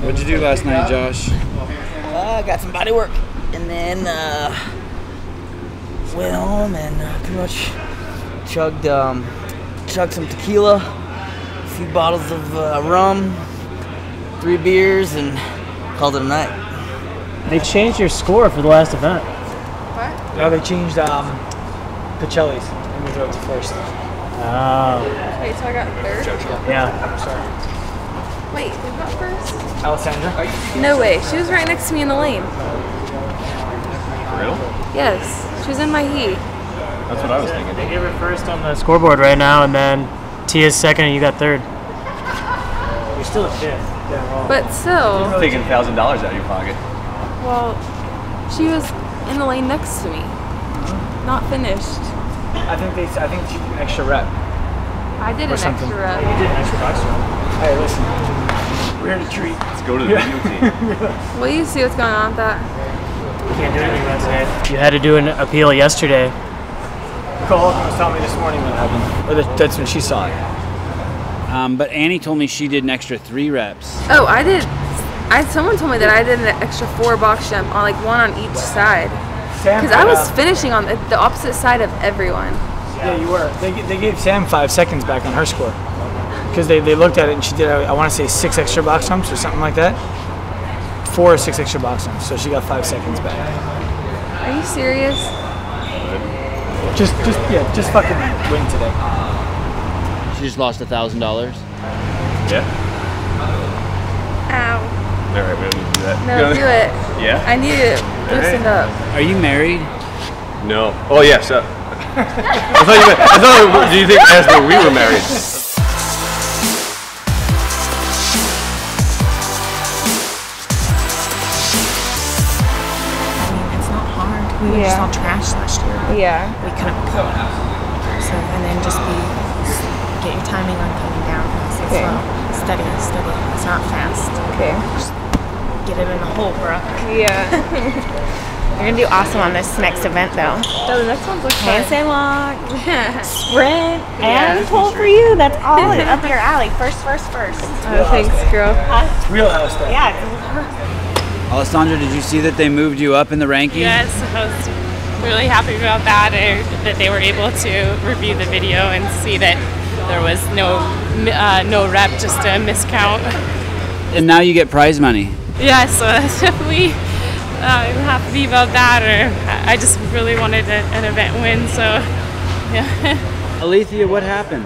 What'd you do last night, Josh? I got some body work, and then went home and pretty much chugged some tequila, a few bottles of rum, 3 beers, and called it a night. They changed your score for the last event. What? No, they changed Pacelli's and moved up to first. Oh. Wait, so I got third? Yeah. I'm sorry. Wait, who got first? Alessandra? No way. She was right next to me in the lane. For real? Yes. She was in my heat. That's what I was thinking. They gave her first on the scoreboard right now, and then Tia's second, and you got third. You're still at fifth. But still, Taking $1,000 out of your pocket. well, she was in the lane next to me. Not finished. I think she did an extra rep. I did Or an something. extra rep. You did an extra box jump. Hey, listen. We're here to treat. Let's go to the video team. Will you see what's going on with that? Can't do anything about today. You had to do an appeal yesterday. Nicole was telling me this morning what happened. Or that's when she saw it. But Annie told me she did an extra 3 reps. Oh, I did. Someone told me that I did an extra 4 box jump on like one on each side. Because I was finishing on the opposite side of everyone. Yeah, you were. They gave Sam 5 seconds back on her score. Because they looked at it and she did, I want to say 6 extra box jumps or something like that. 4 or 6 extra box jumps. So she got 5 seconds back. Are you serious? Just fucking win today. She just lost $1,000. Yeah? Ow. Alright, we don't need to do that. No, do it. Yeah? I need to loosen up. Are you married? No. Oh, yes. I thought do you think asked where we were married? It's not hard. We were just all trash last year. Yeah. We couldn't pull it. So, and then just get your timing on coming down. So Okay. slow. Steady. It's not fast. Okay. Just get it in the hole, bro. Yeah. You're gonna do awesome on this next event, though. So the next one's like Handstand walk, sprint, Yeah. and pull for you. That's all up your alley. First. Oh, thanks, girl. Real house stuff. Yeah. Alessandra, did you see that they moved you up in the rankings? Yes, I was really happy about that, that they were able to review the video and see that there was no rep, just a miscount. And now you get prize money. Yeah, so that's definitely I'm happy about that. Or I just really wanted an event win, so yeah. Alethea, what happened?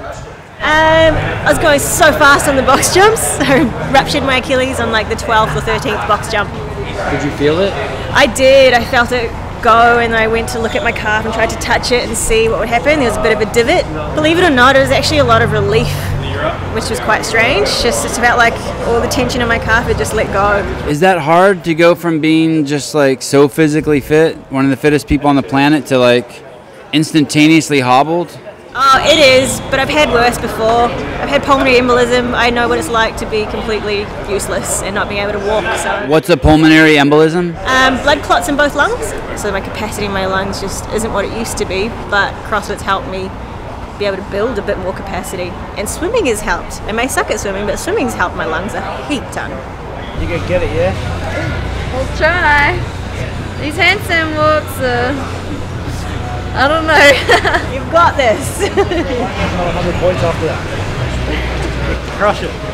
I was going so fast on the box jumps, I ruptured my Achilles on like the 12th or 13th box jump. Did you feel it? I did, I felt it go, and I went to look at my calf and tried to touch it and see what would happen. There was a bit of a divot. Believe it or not, it was actually a lot of relief, which was quite strange. Just it's about like all the tension in my calf had just let go. Is that hard to go from being just like so physically fit, one of the fittest people on the planet, to like instantaneously hobbled? Oh, it is, but I've had worse before. I've had pulmonary embolism. I know what it's like to be completely useless and not being able to walk. So, What's a pulmonary embolism? blood clots in both lungs. So my capacity in my lungs just isn't what it used to be. But CrossFit's helped me be able to build a bit more capacity. And swimming has helped. I may suck at swimming, but swimming's helped my lungs a heap ton. You gonna get it, yeah? We'll try. These handstand walks, I don't know. You've got this. 100 points off that. Crush it.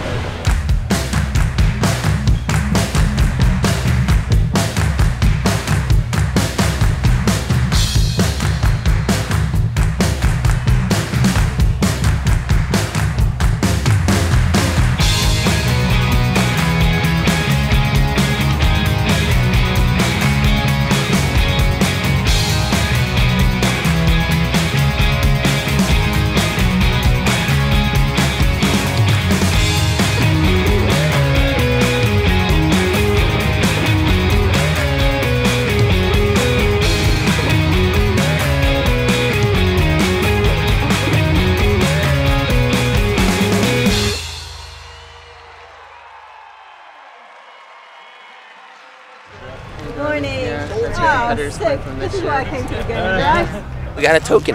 This is why I came to the game, right? We got a token.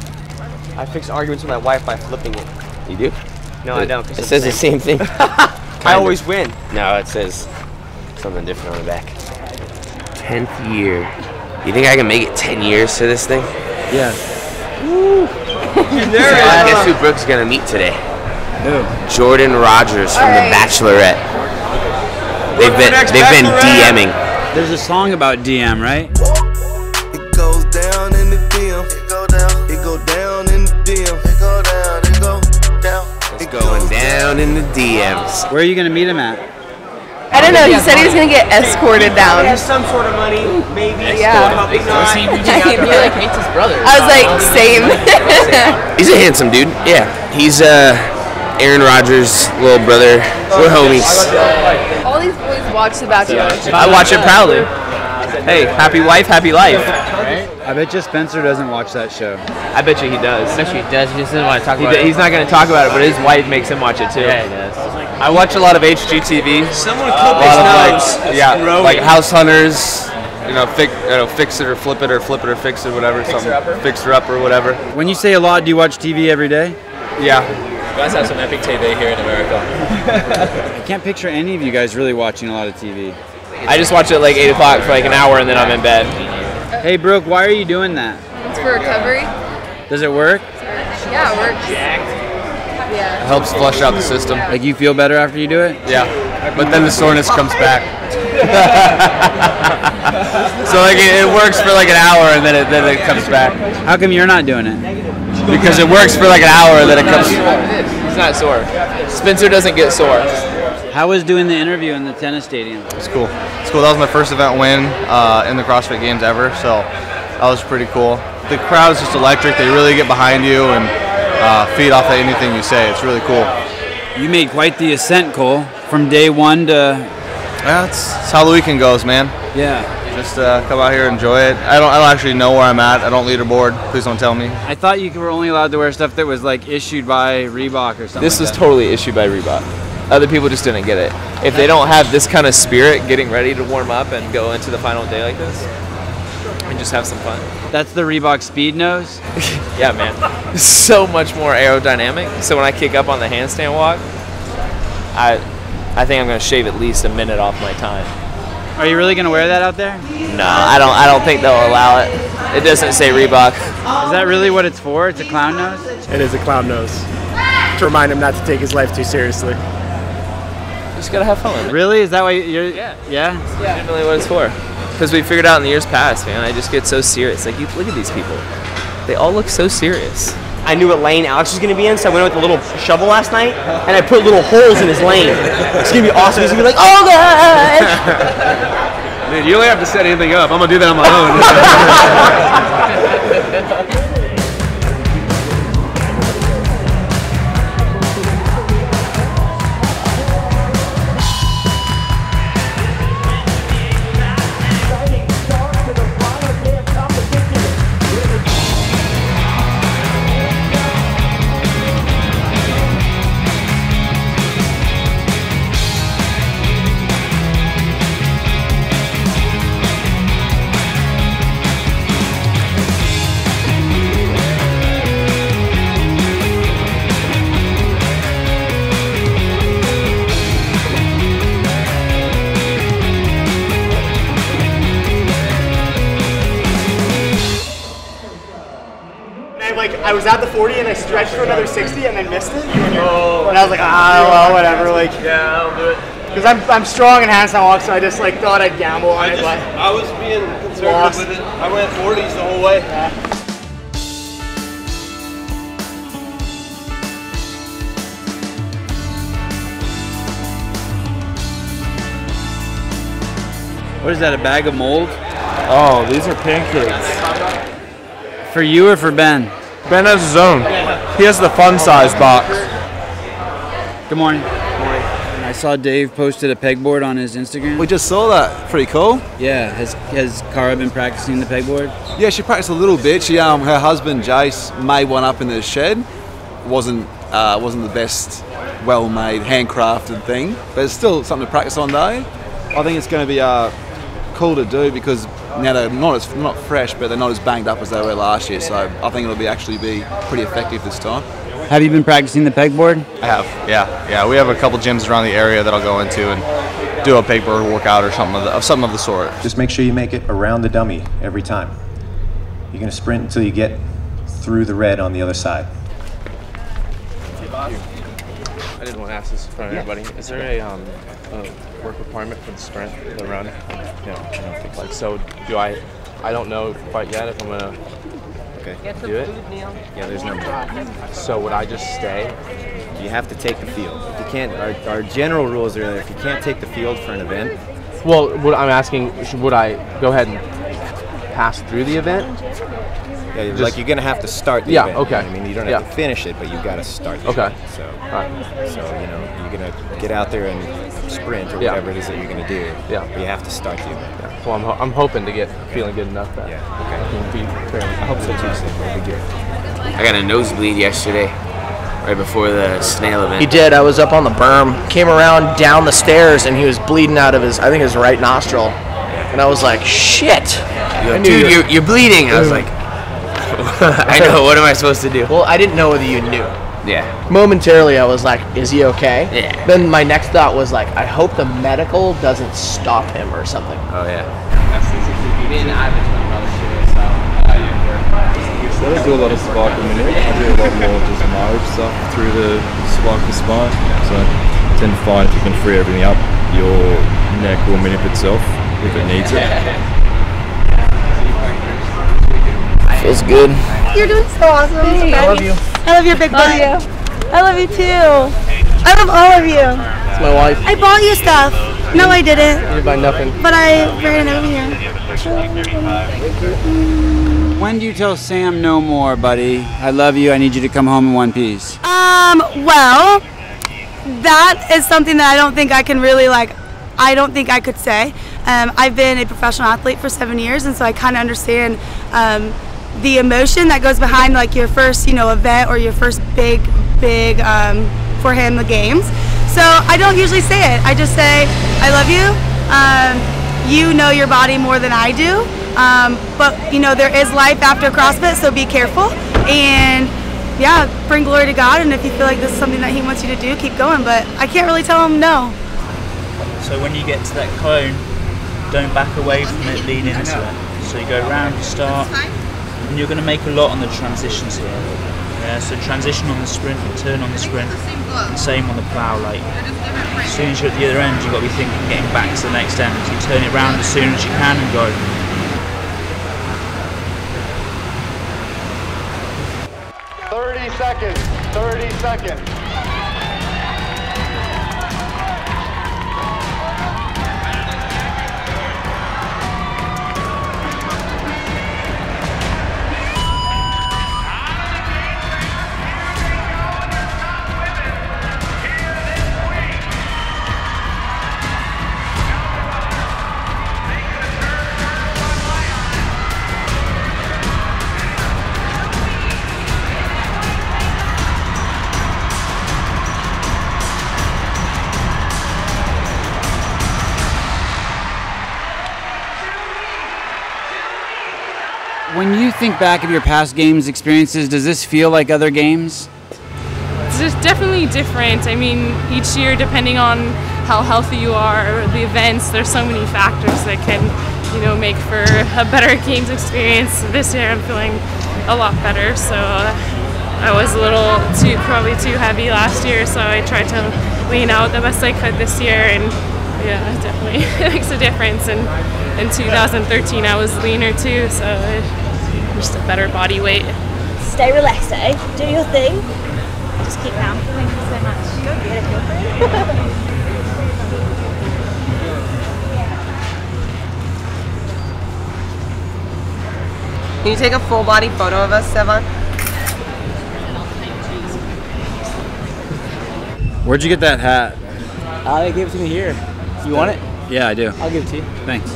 I fix arguments with my wife by flipping it. You do? No, I don't. It says the same thing. I always win. No, it says something different on the back. 10th year. You think I can make it 10 years to this thing? Yeah. Woo. Guess who Brooke's gonna meet today? Who? Jordan Rogers from The Bachelorette. They've been DMing. There's a song about DM, right? It goes down in the DM. It go down. It go down in the DM. It go down. It go down. It's going down in the DMs. Where are you gonna meet him at? I don't know. He said he was gonna get escorted down. He has some sort of money, maybe. Yeah. Probably not. He like hates his brother. I was like, same. He's a handsome dude. Yeah. He's Aaron Rodgers' little brother. We're homies. All these boys watch The Bachelor. I watch it proudly. Hey, happy wife, happy life. I bet you Spencer doesn't watch that show. I bet you he does. I bet you he does. He just doesn't want to talk about it. He's not going to talk about it, but his wife makes him watch it too. Yeah, he does. I watch a lot of HGTV. Someone A clip lot of his like, nose. like House Hunters. Fix it or flip it or flip it or fix it, whatever. Fixer up or whatever. When you say a lot, do you watch TV every day? Yeah. You guys have some epic TV here in America. I can't picture any of you guys really watching a lot of TV. I just watch it like 8 o'clock for like an hour and then I'm in bed. Hey Brooke, why are you doing that? It's for recovery. Does it work? Yeah, it works. Yeah. It helps flush out the system. Like you feel better after you do it? Yeah. But then the soreness comes back. So like it works for like an hour and then it comes back. How come you're not doing it? Because it works for like an hour and then it comes. He's not sore. Spencer doesn't get sore. How was doing the interview in the tennis stadium? It's cool. It's cool. That was my first event win in the CrossFit Games ever, so that was pretty cool. The crowd is just electric. They really get behind you and feed off of anything you say. It's really cool. You made quite the ascent, Cole, from day one to... Yeah, that's how the weekend goes, man. Yeah. Just come out here, enjoy it. I don't actually know where I'm at. I don't leaderboard. Please don't tell me. I thought you were only allowed to wear stuff that was like issued by Reebok or something. This like is that. totally issued by Reebok. Other people just didn't get it. If they don't have this kind of spirit getting ready to warm up and go into the final day like this, and just have some fun. That's the Reebok Speed Nose? Yeah, man. It's so much more aerodynamic. So when I kick up on the handstand walk, I think I'm going to shave at least a minute off my time. Are you really going to wear that out there? No, I don't think they'll allow it. It doesn't say Reebok. Is that really what it's for? It's a clown nose? It is a clown nose. To remind him not to take his life too seriously. Just gotta have fun with it. Really? Is that why you're... Yeah. Yeah? Yeah. Definitely what it's for. Because we figured out in the years past, man, I just get so serious. Like, you look at these people. They all look so serious. I knew what lane Alex was going to be in, so I went with a little shovel last night, and I put little holes in his lane. It's going to be awesome. He's going to be like, oh, gosh! Man, you don't have to set anything up. I'm going to do that on my own. I was at the 40 and I stretched for another 60 and I missed it. And I was like, well, whatever. Like, yeah, I'll do it. Because I'm strong in handstand walk, so I just like thought I'd gamble on it. But I was being conservative with it. I went 40s the whole way. Yeah. What is that, a bag of mold? Oh, these are pancakes. For you or for Ben? Ben has his own. He has the fun size box. Good morning. I saw Dave posted a pegboard on his Instagram. We just saw that. Pretty cool. Yeah. Has Cara been practicing the pegboard? Yeah, she practiced a little bit. She her husband Jace made one up in the shed. Wasn't the best, well-made, handcrafted thing, but it's still something to practice on though. I think it's going to be cool to do because now they're not fresh, but they're not as banged up as they were last year. So I think it'll actually be pretty effective this time. Have you been practicing the pegboard? I have, yeah. We have a couple gyms around the area that I'll go into and do a pegboard workout or something of the sort. Just make sure you make it around the dummy every time. You're going to sprint until you get through the red on the other side. I didn't want to ask this in front of everybody. Is there a work requirement for the sprint, the run? No, I don't think so. Like, so do I don't know quite yet if I'm going to do it? Yeah, there's no. So would I just stay? You have to take the field. If you can't, our general rules are that if you can't take the field for an event. Well, what I'm asking, would I go ahead and pass through the event? Yeah, like you're gonna have to start the event. Okay. I mean, you don't have to finish it, but you got to start the event. So, you know, you're gonna get out there and sprint or whatever it is that you're gonna do. Yeah. But you have to start the event. Yeah. Well, I'm hoping to get feeling good enough that I can be fairly. I hope so too. So it'll be good. I got a nosebleed yesterday, right before the snail event. He did. I was up on the berm, came around down the stairs, and he was bleeding out of his, I think his right nostril. And I was like, shit. Dude, you're bleeding. I was like, I know, what am I supposed to do? Well, I didn't know whether you knew. Yeah. Momentarily, I was like, is he okay? Yeah. Then my next thought was like, I hope the medical doesn't stop him or something. Oh, yeah. So I do a lot of spike a minute. I do a lot more just mode stuff through the spike to spine. So I tend to find if you can free everything up, your neck will minute itself if it needs it. Feels good. You're doing so awesome. Hey, I love you. I love your big butt. I love you too. I love all of you. It's my wife. I bought you stuff. No, I didn't. You didn't buy nothing. But I ran over here. When do you tell Sam no more, buddy? I love you. I need you to come home in one piece. Well, that is something that I don't think I can really I don't think I could say. I've been a professional athlete for 7 years, and so I kind of understand the emotion that goes behind like your first, event or your first big, for him, the games. So I don't usually say it. I just say, I love you. You know your body more than I do. But there is life after CrossFit, so be careful. And yeah, bring glory to God. And if you feel like this is something that he wants you to do, keep going. But I can't really tell him no. So when you get to that cone, don't back away from it, lean into it. So you go round, you start, and you're going to make a lot on the transitions here. Yeah, so transition on the sprint, turn on the sprint, and same on the plow. Like as soon as you're at the other end, you've got to be thinking getting back to the next end. So you turn it round as soon as you can and go. 30 seconds. 30 seconds. When you think back of your past games experiences, does this feel like other games? It's just definitely different. I mean, each year, depending on how healthy you are, or the events, there's so many factors that can, make for a better games experience. This year, I'm feeling a lot better. So I was a little probably too heavy last year, so I tried to lean out the best I could this year, and yeah, definitely it makes a difference. And in 2013, I was leaner too, so just a better body weight. Stay relaxed, eh? Do your thing. Just keep calm. Thank you so much. Go get it, girlfriend. Can you take a full body photo of us, Sevan? Where'd you get that hat? They gave it to me here. You want it? Yeah, I do. I'll give it to you. Thanks.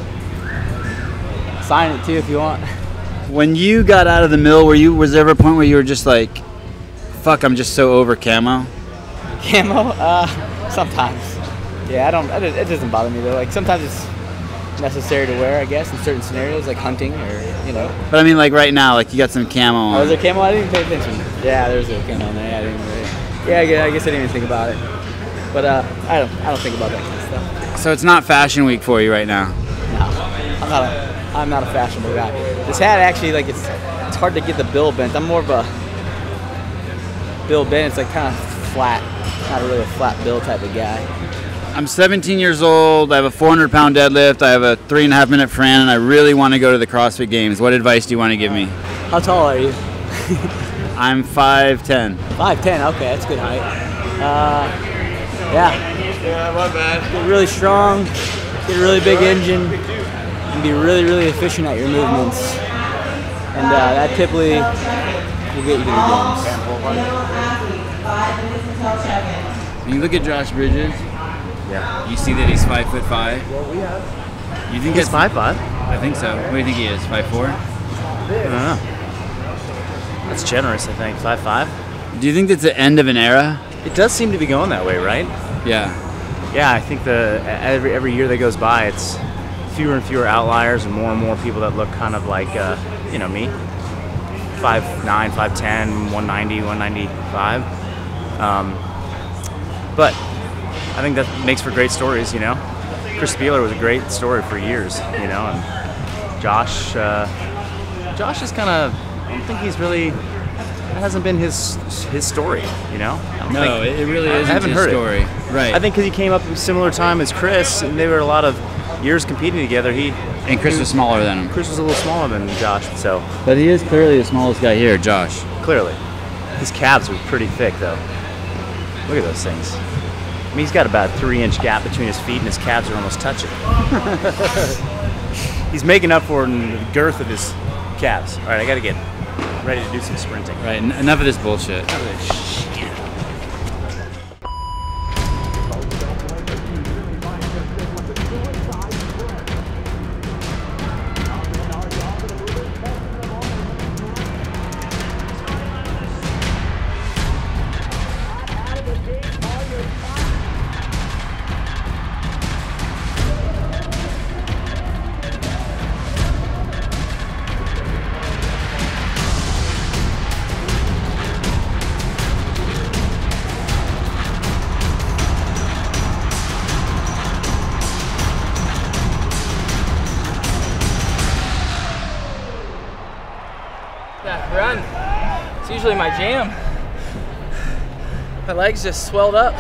Sign it too if you want. When you got out of the mill, was there ever a point where you were just like, fuck, I'm just so over camo? Camo? Sometimes. Yeah, it doesn't bother me though. Like sometimes necessary to wear, I guess, in certain scenarios, like hunting or, you know. But I mean, like right now, like you got some camo on. Oh, is there camo? I didn't pay attention. Yeah, there's a camo on there. Yeah, I didn't really. Yeah, I guess I didn't even think about it. But I don't think about that kind of stuff. So it's not fashion week for you right now. No, I'm not a fashionable guy. This hat actually, like, it's hard to get the bill bent. I'm more of a bill bent. It's like kind of flat, not really a flat bill type of guy. I'm 17 years old. I have a 400-pound deadlift. I have a 3.5-minute Fran, and I really want to go to the CrossFit Games. What advice do you want to give me? How tall are you? I'm 5'10". 5'10". Okay, that's good height. Yeah, my bad. Get really strong, get a really big engine, and be really, really efficient at your movements. And that typically will get you to the games. When you look at Josh Bridges, yeah, you see that he's 5'5". You think he's 5'5"? I think so. What do you think he is? 5'4"? I don't know. That's generous, I think. 5'5". Do you think that's the end of an era? It does seem to be going that way, right? Yeah. Yeah, I think every year that goes by, it's fewer and fewer outliers and more people that look kind of like, you know, me. 5'9", 5'10", 190, 195. But I think that makes for great stories, you know. Chris Spieler was a great story for years, you know, and Josh is kind of, I don't think he's really, it hasn't been his story, you know. No, it really isn't. I haven't heard his story. it. Right. I think because he came up at a similar time as Chris, and they were a lot of years competing together. And Chris was smaller than him. Chris was a little smaller than Josh, so. But he is clearly the smallest guy here, Josh. Clearly. His calves are pretty thick, though. Look at those things. I mean, he's got about a 3-inch gap between his feet, and his calves are almost touching. He's making up for it in the girth of his calves. All right, I got to get ready to do some sprinting. Right, enough of this bullshit. Enough of this shit. That run, it's usually my jam. My legs just swelled up.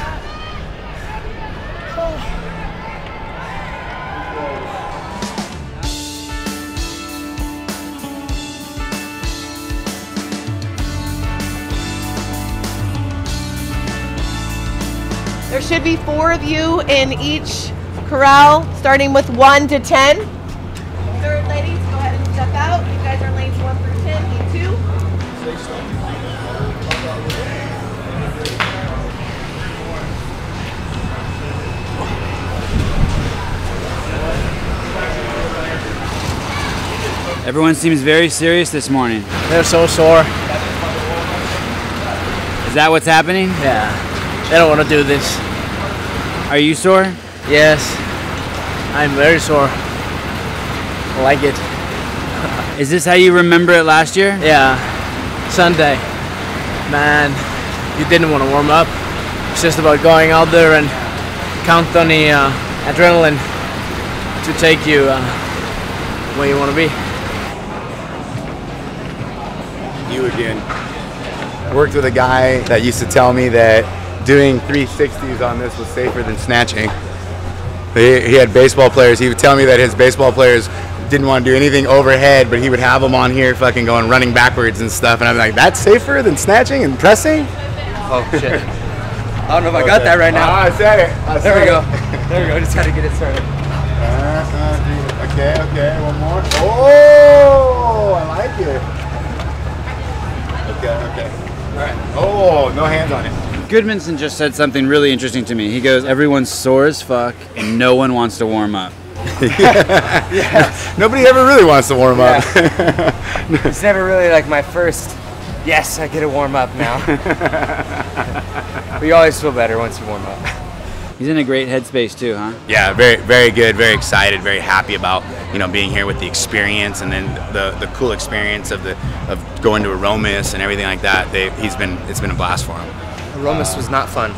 There should be 4 of you in each corral, starting with 1 to 10. Third ladies, go ahead and step out. You guys are lanes 1 through 10, you 2. Everyone seems very serious this morning. They're so sore. Is that what's happening? Yeah. They don't want to do this. Are you sore? Yes. I'm very sore. I like it. Is this how you remember it last year? Yeah. Sunday. Man, you didn't want to warm up. It's just about going out there and count on the adrenaline to take you where you want to be. You again. I worked with a guy that used to tell me that doing 360s on this was safer than snatching. He had baseball players. He would tell me that his baseball players didn't want to do anything overhead, but he would have them on here fucking going running backwards and stuff. And I'm like, that's safer than snatching and pressing? Oh, shit. I don't know if I got that right now. I said it. There we go. There we go. Just had to get it started. Okay, one more. Oh, I like it. Okay. All right. Oh, no hands on it. Goodmanson just said something really interesting to me. He goes, everyone's sore as fuck and no one wants to warm up. Yeah. Nobody ever really wants to warm up. It's never really like my first, yes, I get to warm up now. But you always feel better once you warm up. He's in a great headspace too, huh? Yeah, very, very good, very excited, very happy about, you know, being here with the experience, and then the cool experience of going to Aromas and everything like that. It's been a blast for him. Aromas was not fun.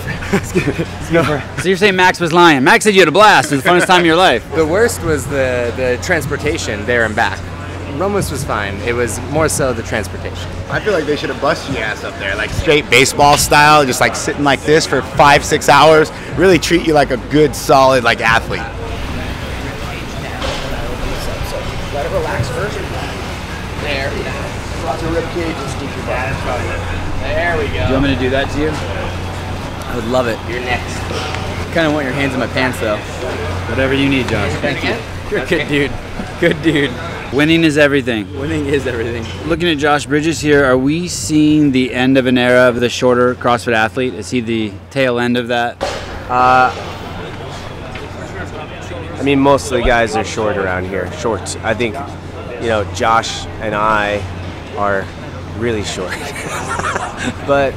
So you're saying Max was lying? Max said you had a blast. It was the funnest time of your life. The worst was the transportation there and back. Ramos was fine. It was more so the transportation. I feel like they should have busted your ass up there, like straight baseball style, just like sitting like this for 5-6 hours. Really treat you like a good, solid like athlete. Let it relax first. There. Lots of rib cage and sneak your butt. There we go. Do you want me to do that to you? I would love it. You're next. Kind of want your hands in my pants though. Whatever you need, Josh. Thank you. You're a good dude. Good dude. Winning is everything. Winning is everything. Looking at Josh Bridges here, are we seeing the end of an era of the shorter CrossFit athlete? Is he the tail end of that? I mean, most of the guys are short around here. Short. I think, you know, Josh and I are really short. But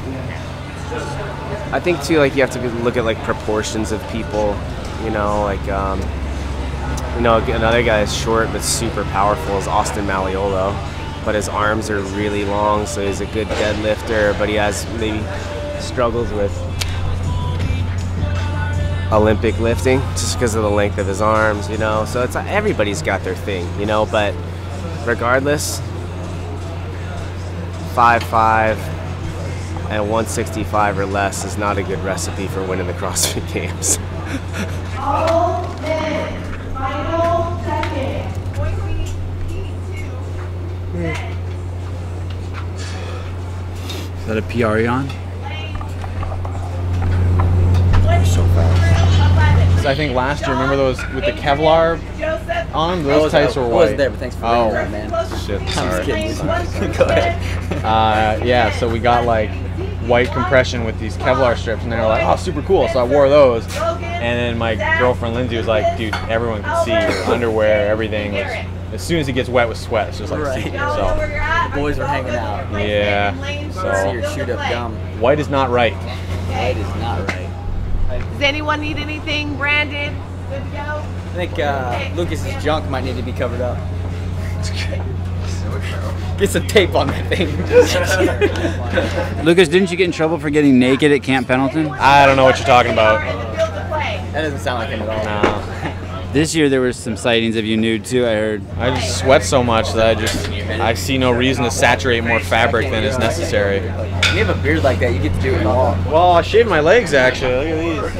I think too, like, you have to look at like proportions of people. You know, like you know, another guy is short but super powerful is Austin Malleolo, but his arms are really long, so he's a good deadlifter, but he has maybe struggles with Olympic lifting just because of the length of his arms, you know. So it's everybody's got their thing, you know, but regardless, 5'5" and 165 or less is not a good recipe for winning the CrossFit Games. All men, final second. Going to be P2. Is that a PR you're on? So fast. So I think last year, remember those with the Kevlar on them? Those tights were white. I wasn't there, but thanks for bringing that, man. Shit, I'm sorry. just kidding. Go ahead. Yeah, so we got like white compression with these Kevlar strips, and they were like, oh, super cool. So I wore those, and then my girlfriend Lindsay was like, dude, everyone can see your underwear, everything. Was, as soon as it gets wet with sweat, it's just like, right. see. So The boys were hanging out. yeah, See your so shoot up gum. white is not right. White is not right. Does anyone need anything branded? Good to go? I think Lucas's junk might need to be covered up. Get some tape on that thing. Lucas, didn't you get in trouble for getting naked at Camp Pendleton? I don't know what you're talking about. That doesn't sound like him at all. No. This year there was some sightings of you nude too, I heard. I just sweat so much that I see no reason to saturate more fabric than is necessary. When you have a beard like that, you get to do it all. Well, I shaved my legs actually. Look at these.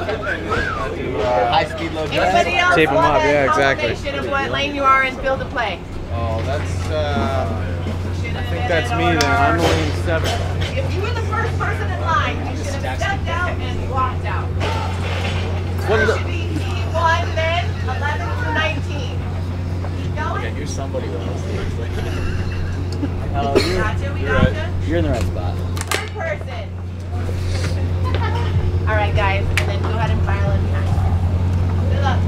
High speed load. Anybody else Tape 'em want up, an yeah, exactly. elevation of what lane you are in field of play? Oh, that's I think that's me then. I'm lane 7. If you were the first person in line, you should have stepped out and walked out. What is It should be T1 then, 11 through 19. Keep going. Yeah, you're somebody else. You're in the right spot. Third person. All right, guys, and then go ahead and file in behind. Good luck.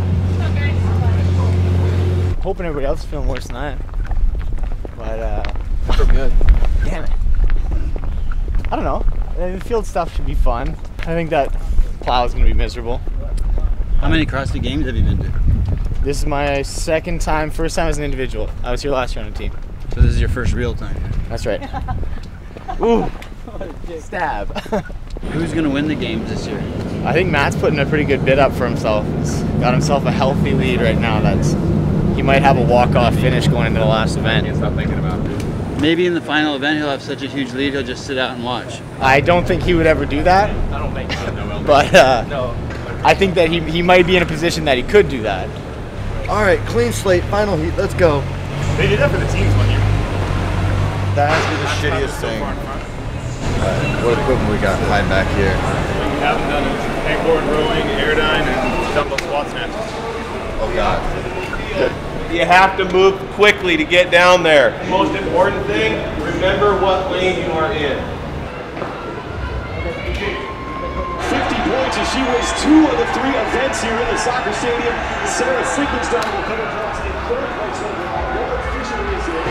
Hoping everybody else is feeling worse than I am. But, We're good. damn it. I don't know. The field stuff should be fun. I think that plow is going to be miserable. How many CrossFit Games have you been to? This is my second time, first time as an individual. I was here last year on a team. So this is your first real time? That's right. Ooh, stab. Who's going to win the games this year? I think Matt's putting a pretty good bid up for himself. He's got himself a healthy lead right now. He might have a walk-off finish going into the last event. Stop thinking about it. Maybe in the final event he'll have such a huge lead he'll just sit out and watch. I don't think he would ever do that. I don't think so. No, But I think that he might be in a position that he could do that. All right, clean slate, final heat, let's go. They did that for the teams one year. That has to be the shittiest thing. What equipment we got hiding back here? We haven't done it. Pegboard, rowing, airdyne, and dumbbell squat snatches. Oh God. You have to move quickly to get down there. The most important thing, remember what lane you are in. 50 points as she wins 2 of the 3 events here in the soccer stadium. Sarah Sigmundsdottir will come across in third place overall. Laura Fisher is in.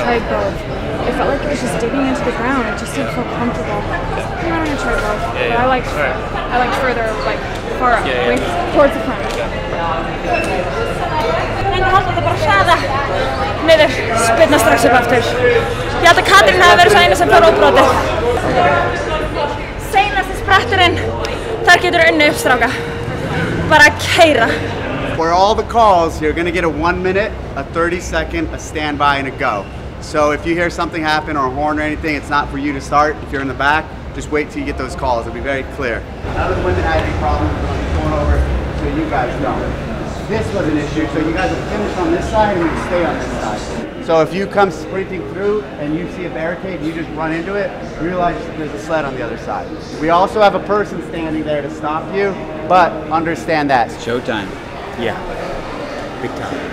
tried both. It felt like it was just digging into the ground. It just didn't feel comfortable. I'm gonna try both. But I liked further, like far up, towards the front. En halda þetta bara hraða niður, spyrna strax upp aftur. Ég held að Katrin hafi verið svo eina sem fór óbrotið. Seinasti spratturinn, þar getur unnið upp stráka. Bara keira. For all the calls, you're going to get a 1 minute, a 30-second, a standby, and a go. So if you hear something happen or a horn or anything, it's not for you to start. If you're in the back, just wait till you get those calls. It'll be very clear. None of the women had any problems going over, so you guys don't. This was an issue, so you guys will finish on this side and you stay on this side. So if you come sprinting through and you see a barricade, you just run into it, realize there's a sled on the other side. We also have a person standing there to stop you, but understand that. Showtime. Yeah, big time.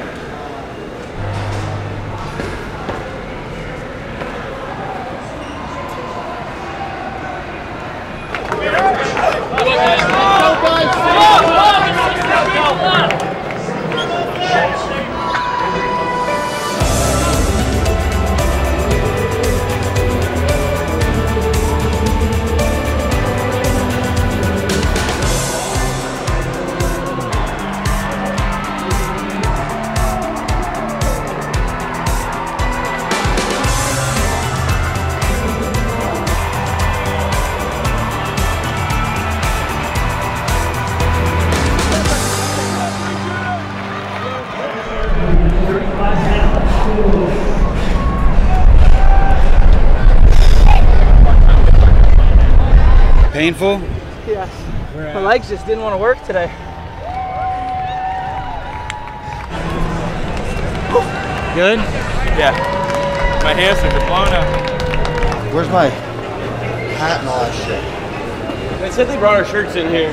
Painful? Yes. My legs just didn't want to work today. Good? Yeah. My hamstrings are blown up. Where's my hat and all that shit? They said they brought our shirts in here.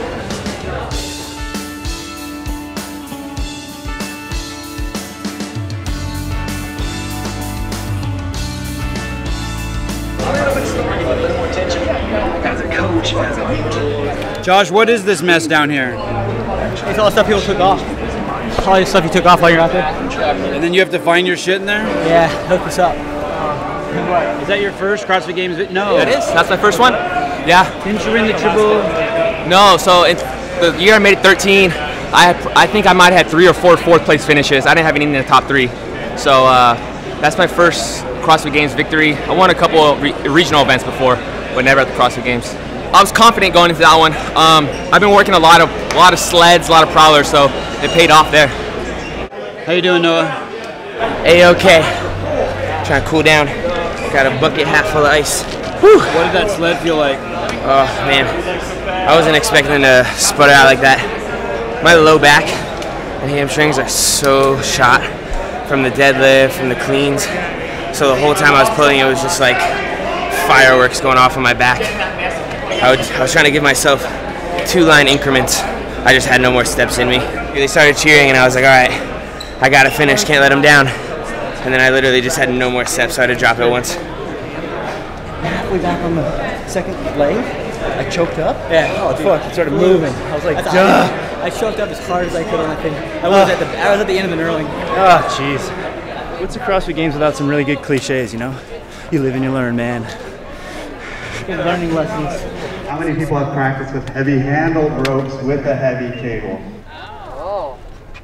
Josh, what is this mess down here? It's all the stuff people took off. All the stuff you took off while you're out there. And then you have to find your shit in there? Yeah, hook us up. Is that your first CrossFit Games? No. It is. That's my first one. Yeah. Didn't you win the triple? No. So it's the year I made it 13. I think I might have had 3 or 4 fourth place finishes. I didn't have any in the top 3. So that's my first CrossFit Games victory. I won a couple of regional events before, but never at the CrossFit Games. I was confident going into that one. I've been working a lot of sleds, a lot of prowlers, so it paid off there. How you doing, Noah? A-okay. Trying to cool down. Got a bucket half full of ice. Whew. What did that sled feel like? Oh man, I wasn't expecting to sputter out like that. My low back and hamstrings are so shot from the deadlift, from the cleans. So the whole time I was pulling, it was just like fireworks going off on my back. I was trying to give myself 2-line increments. I just had no more steps in me. They started cheering and I was like, all right, I gotta finish, can't let them down. And then I literally just had no more steps, so I had to drop it once. Halfway back on the second leg, I choked up. Yeah. Oh, fuck, it started moving. I was like, duh. I choked up as hard as I could on that thing. I was at the end of the knurling. Oh, jeez. What's a CrossFit Games without some really good cliches, you know? You live and you learn, man. Good learning lessons. How many people have practiced with heavy handled ropes with a heavy cable? Oh.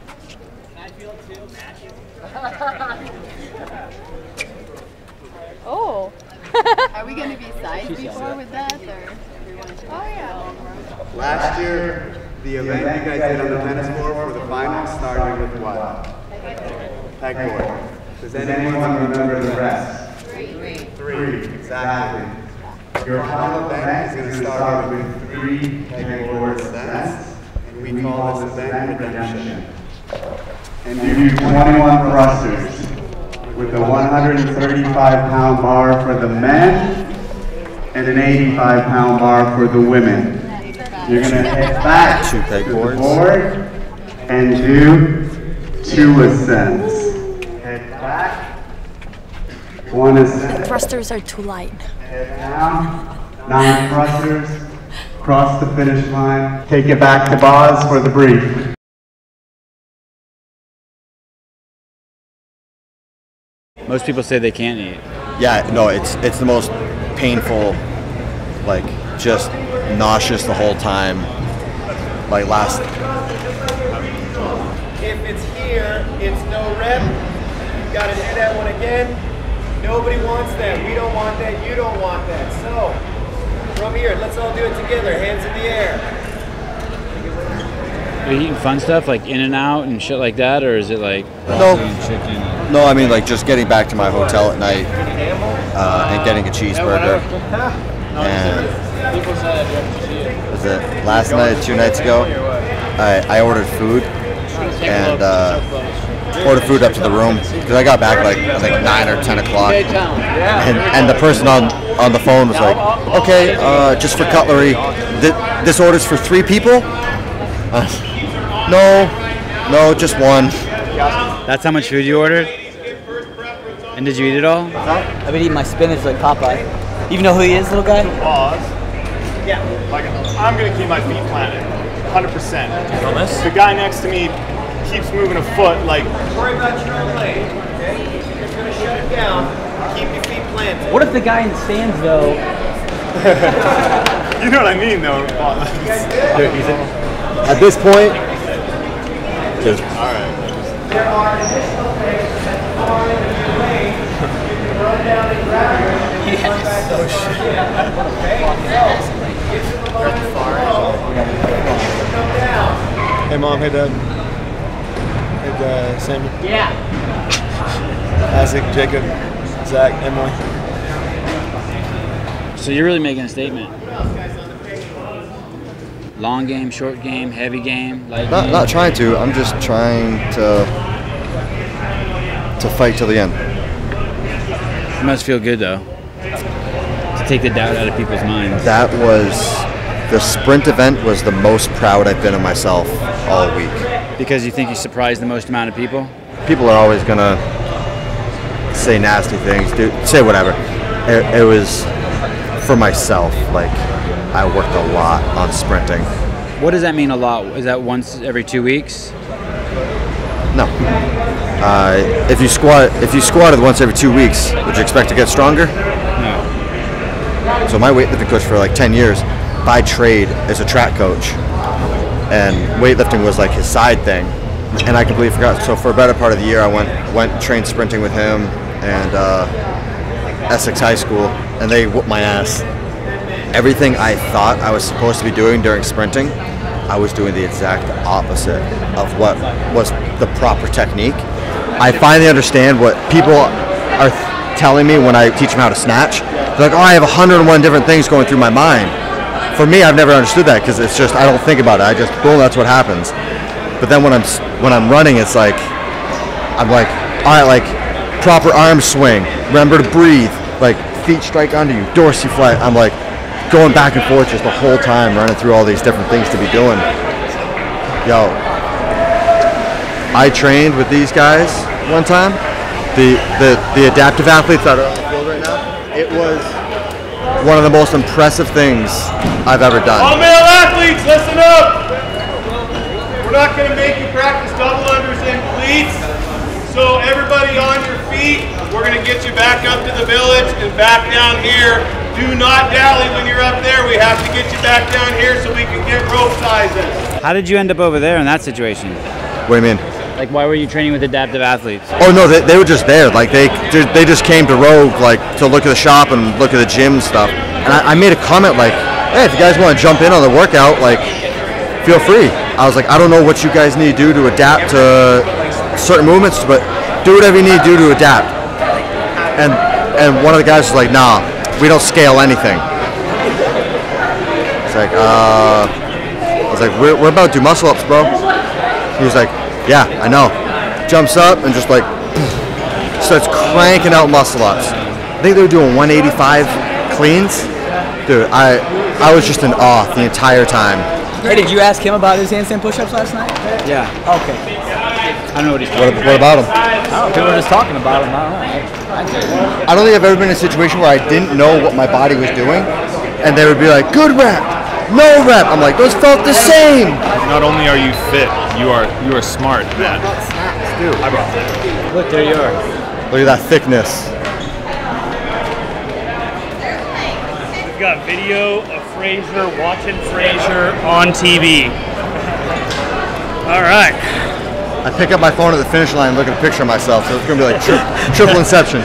Oh. Are we going to be side before with that, or? Oh yeah. Last year, the event you guys did on the tennis court for the finals started with what? Pegboard. Does anyone remember the rest? 3. Exactly. Your final event is going to start with 3 pegboard sets, and we call this event redemption. And you do 21 thrusters with a 135-pound bar for the men and an 85-pound bar for the women. You're going to head back to the board and do 2 ascents. Head back, 1 ascent. The thrusters are too light. Head down, 9 thrusters, cross the finish line. Take it back to Boz for the brief. Most people say they can't eat. Yeah, no, it's the most painful, like just nauseous the whole time. Like last. If it's here, it's no rep. You gotta do that one again. Nobody wants that. We don't want that. You don't want that. So, from here, let's all do it together. Hands in the air. Are you eating fun stuff like In-N-Out and shit like that, or is it like broccoli and chicken? No, I mean like just getting back to my hotel at night and getting a cheeseburger. And was it last night, 2 nights ago? I ordered food and ordered food up to the room because I got back like 9 or 10 o'clock, and the person on the phone was like, "Okay, just for cutlery, this order's for 3 people." No, just 1. That's how much food you ordered? And did you eat it all? I've been eating my spinach like Popeye. Even know who he is, little guy? Pause. Yeah. Like, I'm going to keep my feet planted. 100%. On this? The guy next to me keeps moving a foot like... Don't worry about your own leg, okay? You're just gonna shut it down. Keep your feet planted. What if the guy in the stands, though? You know what I mean, though. At this point, just alright. There are additional things far in the lane. Run down and grab it. Yes. Oh shit. Hey mom, hey dad. Hey Sammy. Yeah. Isaac, Jacob, Zach, Emily. So you're really making a statement. Long game, short game, heavy game, light game? not trying to. I'm just trying to fight till the end. It must feel good though, to take the doubt out of people's minds. That was the sprint event was the most proud I've been of myself all week. Because you think you surprised the most amount of people? People are always gonna say nasty things, say whatever. It was for myself. Like I worked a lot on sprinting. What does that mean, a lot? Is that once every 2 weeks? No. If you squatted once every 2 weeks, would you expect to get stronger? No. So my weightlifting coach for like 10 years, by trade, is a track coach, and weightlifting was like his side thing, and I completely forgot. So for a better part of the year, I went trained sprinting with him and Essex High School, and they whooped my ass. Everything I thought I was supposed to be doing during sprinting, I was doing the exact opposite of what was the proper technique. I finally understand what people are telling me when I teach them how to snatch. They're like, oh, I have 101 different things going through my mind. For me, I've never understood that because it's just, I don't think about it. I just, boom, that's what happens. But then when I'm running, it's like, I'm like, all right, like proper arm swing. Remember to breathe. Like feet strike under you, dorsiflex. I'm like going back and forth just the whole time, running through all these different things to be doing. Yo, I trained with these guys one time. The adaptive athletes that are on the field right now. It was one of the most impressive things I've ever done. All male athletes, listen up! We're not going to make you practice double unders and cleats. So everybody on your feet, we're going to get you back up to the village and back down here. Do not dally when you're up there. We have to get you back down here so we can get rope sizes. How did you end up over there in that situation? What do you mean? Like, why were you training with adaptive athletes? Oh no, they were just there. Like they just came to Rogue like to look at the shop and look at the gym and stuff. And I made a comment like, hey, if you guys want to jump in on the workout, like, feel free. I was like, I don't know what you guys need to do to adapt to certain movements, but do whatever you need to do to adapt. And one of the guys was like, nah, we don't scale anything. It's like, I was like, we're about to do muscle ups, bro. He was like, yeah, I know. Jumps up and just like starts cranking out muscle ups. I think they were doing 185 cleans. Dude, I was just in awe the entire time. Hey, did you ask him about his handstand push-ups last night? Yeah. Okay. I don't know what he's talking about. What about him? I don't know. People were just talking about him. I don't know. I don't think I've ever been in a situation where I didn't know what my body was doing, and they would be like, good rep, no rep. I'm like, those felt the same. Not only are you fit, you are smart, man. Look, there you are. Look at that thickness. We've got video of Fraser watching Fraser on TV. All right. I pick up my phone at the finish line and look at a picture of myself, so it's gonna be like triple inception.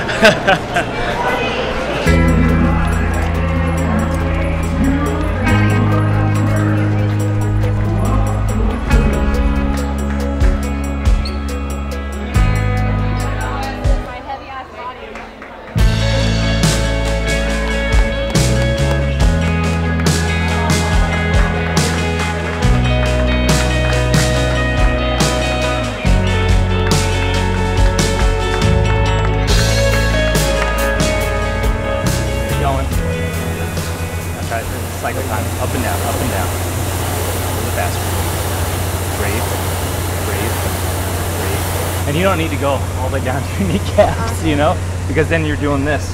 Cycle time, up and down, a little faster. Breathe. And you don't need to go all the way down to your kneecaps, you know, because then you're doing this.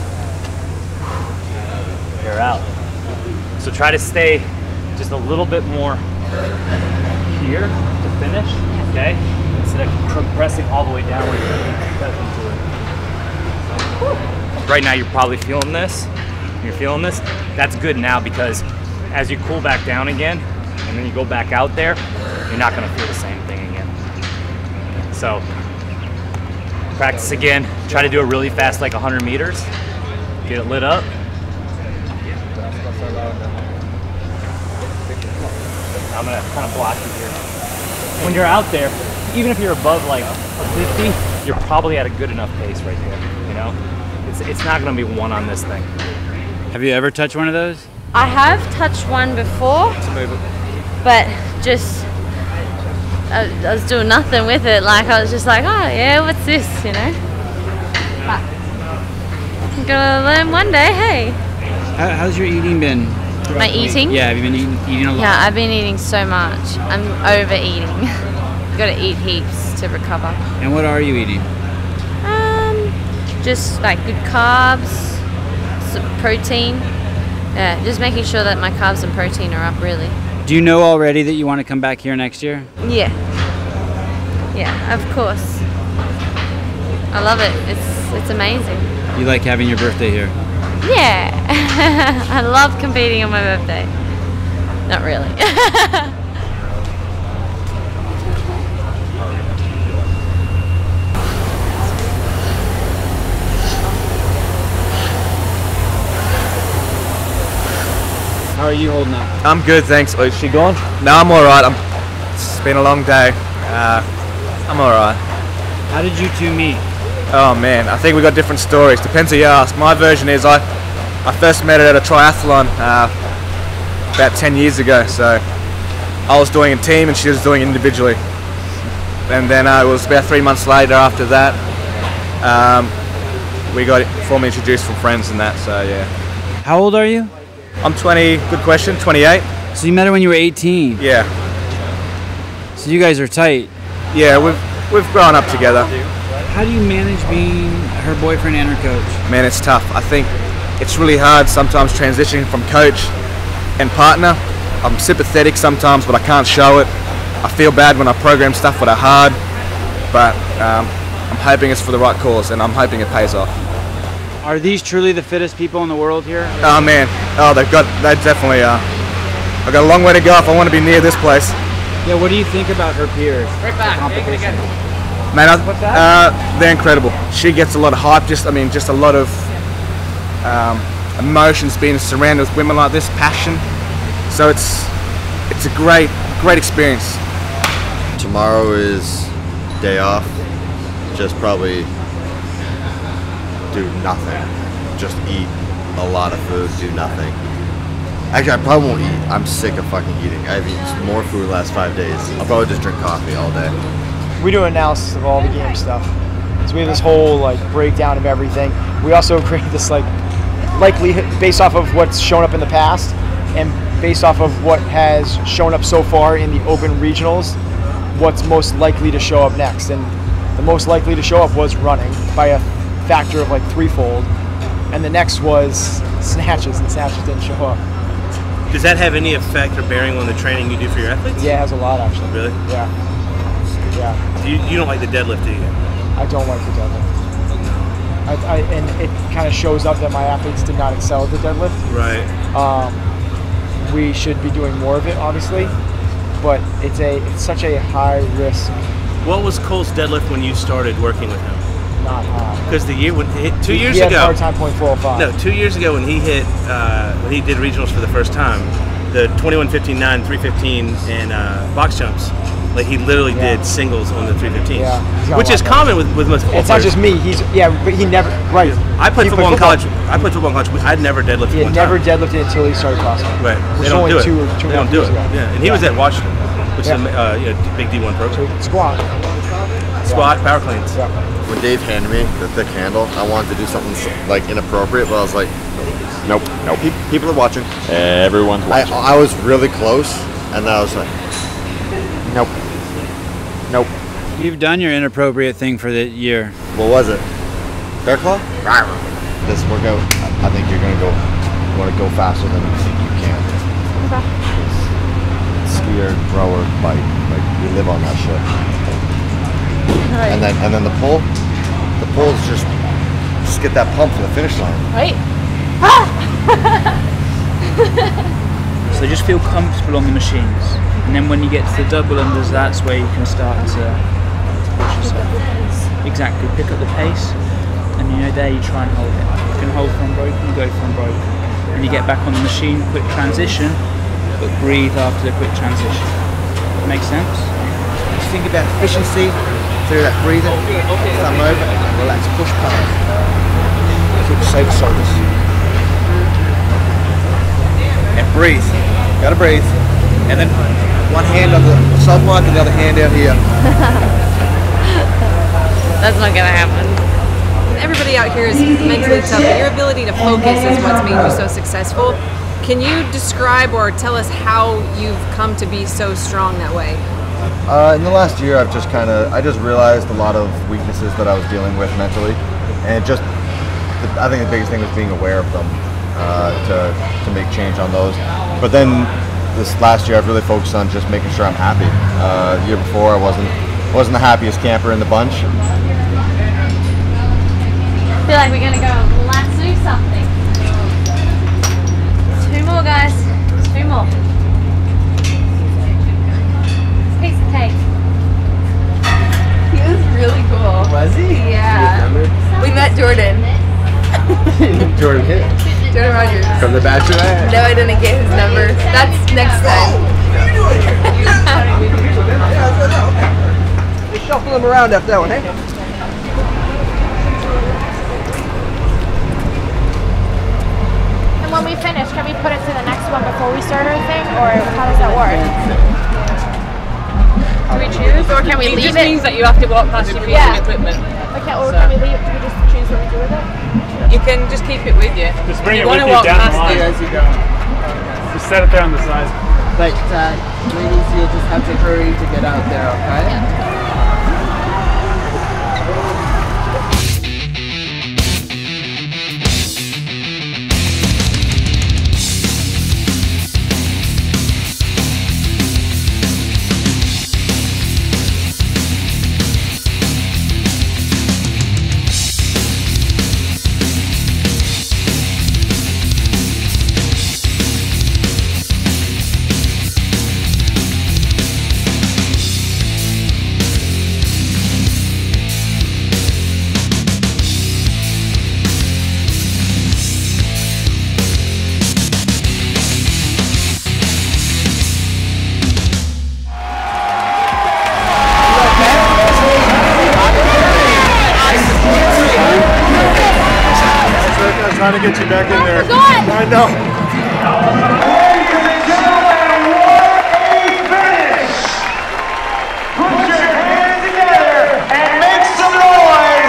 You're out. So try to stay just a little bit more here to finish, okay? Instead of compressing all the way down where you're into it. Right now you're probably feeling this. You're feeling this. That's good now, because as you cool back down again and then you go back out there, you're not going to feel the same thing again. So practice again. Try to do it really fast, like 100 meters. Get it lit up. I'm going to kind of block you here. When you're out there, even if you're above like a 50, you're probably at a good enough pace right there, you know? It's not going to be one on this thing. Have you ever touched one of those? I have touched one before, but just I was doing nothing with it. Like I was just like, oh yeah, what's this, you know? But I'm gonna learn one day. Hey. How's your eating been? My eating? Yeah, have you been eating a lot? Yeah, I've been eating so much. I'm overeating. You gotta eat heaps to recover. And what are you eating? Just like good carbs, some protein. Yeah, just making sure that my carbs and protein are up, really. Do you know already that you want to come back here next year? Yeah. Yeah, of course. I love it. It's amazing. You like having your birthday here? Yeah. I love competing on my birthday. Not really. How are you holding up? I'm good, thanks. Oh, is she gone? No, I'm all right. It's been a long day. I'm all right. How did you two meet? Oh man, I think we got different stories. Depends who you ask. My version is I first met her at a triathlon about 10 years ago. So I was doing a team and she was doing it individually. And then it was about 3 months later after that we got formally introduced from friends and that. So yeah. How old are you? I'm 20, good question, 28. So you met her when you were 18? Yeah. So you guys are tight? Yeah, we've grown up together. How do you manage being her boyfriend and her coach? Man, it's tough. I think it's really hard sometimes transitioning from coach and partner. I'm sympathetic sometimes, but I can't show it. I feel bad when I program stuff that are hard, but I'm hoping it's for the right cause, and I'm hoping it pays off. Are these truly the fittest people in the world here? Oh man, they definitely are. I've got a long way to go if I want to be near this place. Yeah, what do you think about her peers? Right back. Competition. Man, they're incredible. She gets a lot of hype, just a lot of emotions being surrounded with women like this, passion. So it's a great experience. Tomorrow is day off. Just probably do nothing. Just eat a lot of food, do nothing. Actually, I probably won't eat. I'm sick of fucking eating. I've eaten more food the last 5 days. I'll probably just drink coffee all day. We do an analysis of all the game stuff. So we have this whole breakdown of everything. We also create this likelihood based off of what's shown up in the past and based off of what has shown up so far in the open regionals, what's most likely to show up next. And the most likely to show up was running by a factor of threefold. And the next was snatches, and snatches didn't show up. Does that have any effect or bearing on the training you do for your athletes? Yeah, it has a lot actually. Really? Yeah. Yeah. You don't like the deadlift, do you? I don't like the deadlift. And it kind of shows up that my athletes did not excel at the deadlift. Right. We should be doing more of it, obviously, but it's such a high risk. What was Cole's deadlift when you started working with him? Not high. Because the year when two years he ago, had part-time 0.405. No, 2 years ago when he hit when he did regionals for the first time, the 21:15.9, 3:15, and box jumps. Like he literally did singles on the 3:15s, which is common with most. It's not just me. But he never. Right. I played football in college. I played football in college. I'd never deadlifted. He had never deadlifted until he started CrossFit. Right. Which They don't do it. They don't do it. Yeah. And he was at Washington, which is a big D1 program. Squat, power cleans. Yeah. When Dave handed me the thick handle, I wanted to do something like inappropriate, but I was like, nope. People are watching. Everyone's watching. I was really close, and then I was like, nope. You've done your inappropriate thing for the year. What was it? Bear claw? This workout, I think you're gonna want to go faster than you think you can. Okay. Skier, rower, bike, like we live on that shit. Right. And then the pull is just get that pump for the finish line. Right. So just feel comfortable on the machines, and then when you get to the double unders, that's where you can start to push yourself. Exactly, pick up the pace, and there you try and hold it. You can hold for unbroken, you go for unbroken. And you get back on the machine, quick transition, but breathe after the quick transition. Make sense? Just think about efficiency through that breathing. Thumb over, relax, push past. Keep safe shoulders. And breathe. Gotta breathe. And then one hand on the sub mic and the other hand out here. That's not gonna happen. Everybody out here is mentally tough, but your ability to focus is what's made you so successful. Can you describe or tell us how you've come to be so strong that way? In the last year, I just realized a lot of weaknesses that I was dealing with mentally, and I think the biggest thing was being aware of them to make change on those. But then this last year, I've really focused on just making sure I'm happy. The year before, I wasn't the happiest camper in the bunch. I feel like we're gonna go, let's do something. 2 more, guys. 2 more. Piece of cake. He was really cool. Was he? Yeah. We met Jordan. Jordan hit. Jordan Rogers. From The Bachelorette? No, I didn't get his number. That's next time. We shuffle him around after that one, eh? And when we finish, can we put it to the next one before we start our thing, or how does that work? Do we choose, or can we leave it? It just means that you have to walk past your piece of equipment. Okay, or can we leave? Do we just choose what we do with it? You can just keep it with you. Just bring it you with want you to walk down the past line it as you go. Just set it there on the side. But ladies, you'll just have to hurry to get out there, okay? Trying to get you back in there. Oh my God. I know. Ladies and gentlemen, what a finish! Put your hands together and make some noise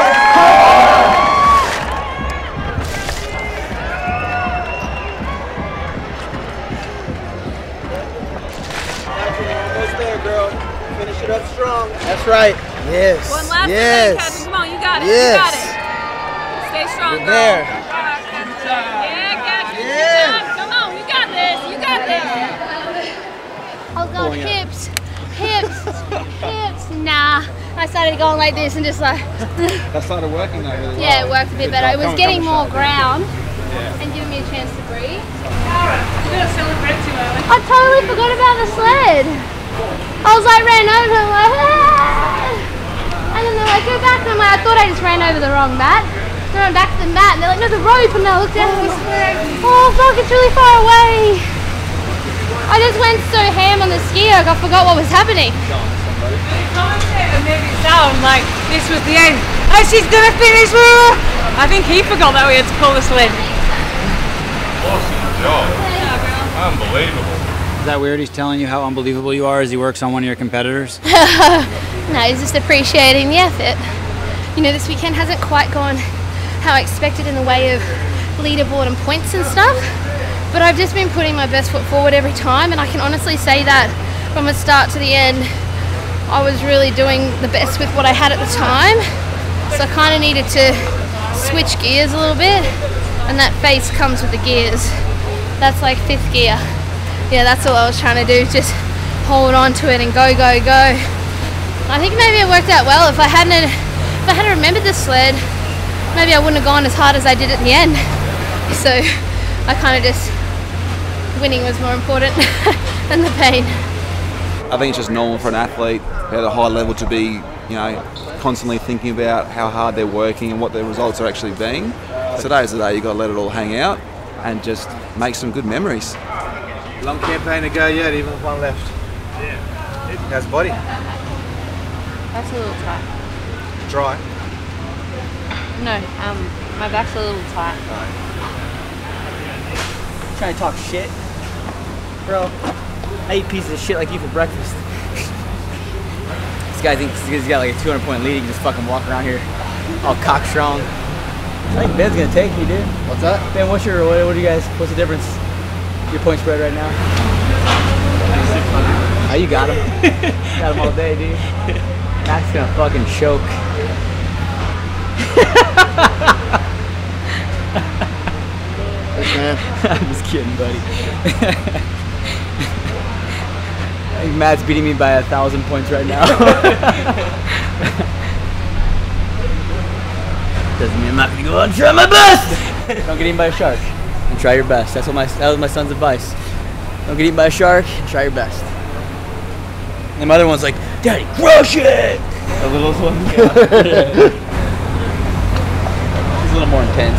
Almost there, girl. Finish it up strong. That's right. Yes. One last yes. thing, Katrin. Come on, you got it. Yes. You got it. Stay strong, You're girl. there. Yeah, Katrin. Yeah. Come on, you got this. You got this. Oh God, hips. Nah, I I started going like this and just like. That started working though. Really Yeah, well. it worked a bit better. It was getting more ground and giving me a chance to breathe. I totally forgot about the sled. I was like ran over and I'm like, and then they're like, go back, and I'm like, I thought I just ran over the wrong mat. So I ran back to the mat and they're like, no, the rope, and I looked down and I was like, oh fuck, it's really far away. I just went so ham on the ski, like I forgot what was happening. And made it sound like this was the end. Oh, she's gonna finish! I think he forgot that we had to pull the sled. Awesome job. Unbelievable. Is that weird? He's telling you how unbelievable you are as he works on one of your competitors? No, he's just appreciating the effort. You know, this weekend hasn't quite gone how I expected in the way of leaderboard and points and stuff, but I've just been putting my best foot forward every time, and I can honestly say that from the start to the end, I was really doing the best with what I had at the time, so I kind of needed to switch gears a little bit, and that face comes with the gears. That's like 5th gear. Yeah, that's all I was trying to do, just hold on to it and go, go, go. I think maybe it worked out well. If I hadn't remembered the sled, maybe I wouldn't have gone as hard as I did at the end. So I kind of just, winning was more important than the pain. I think it's just normal for an athlete at a high level to be, you know, constantly thinking about how hard they're working and what their results are actually being. Today's the day you've got to let it all hang out and just make some good memories. Long campaign to go yet, even with one left. How's the body? That's a little tight. Dry. No, my back's a little tight. Trying to talk shit? Bro, I eat pieces of shit like you for breakfast. This guy thinks he's got like a 200-point lead. He can just fucking walk around here all cock strong. I think Ben's gonna take me, dude. What's that? Ben, what do you guys, what's the difference? Your point spread right now? Oh, you got him. Got him all day, dude. Matt's gonna fucking choke. Thanks, man. I'm just kidding, buddy. I think Matt's beating me by 1,000 points right now. Doesn't mean I'm not gonna go out and try my best. Don't get eaten by a shark and try your best. That was my son's advice. Don't get eaten by a shark and try your best. And my other one's like, Daddy, crush it! The littlest one? Yeah. He's a little more intense.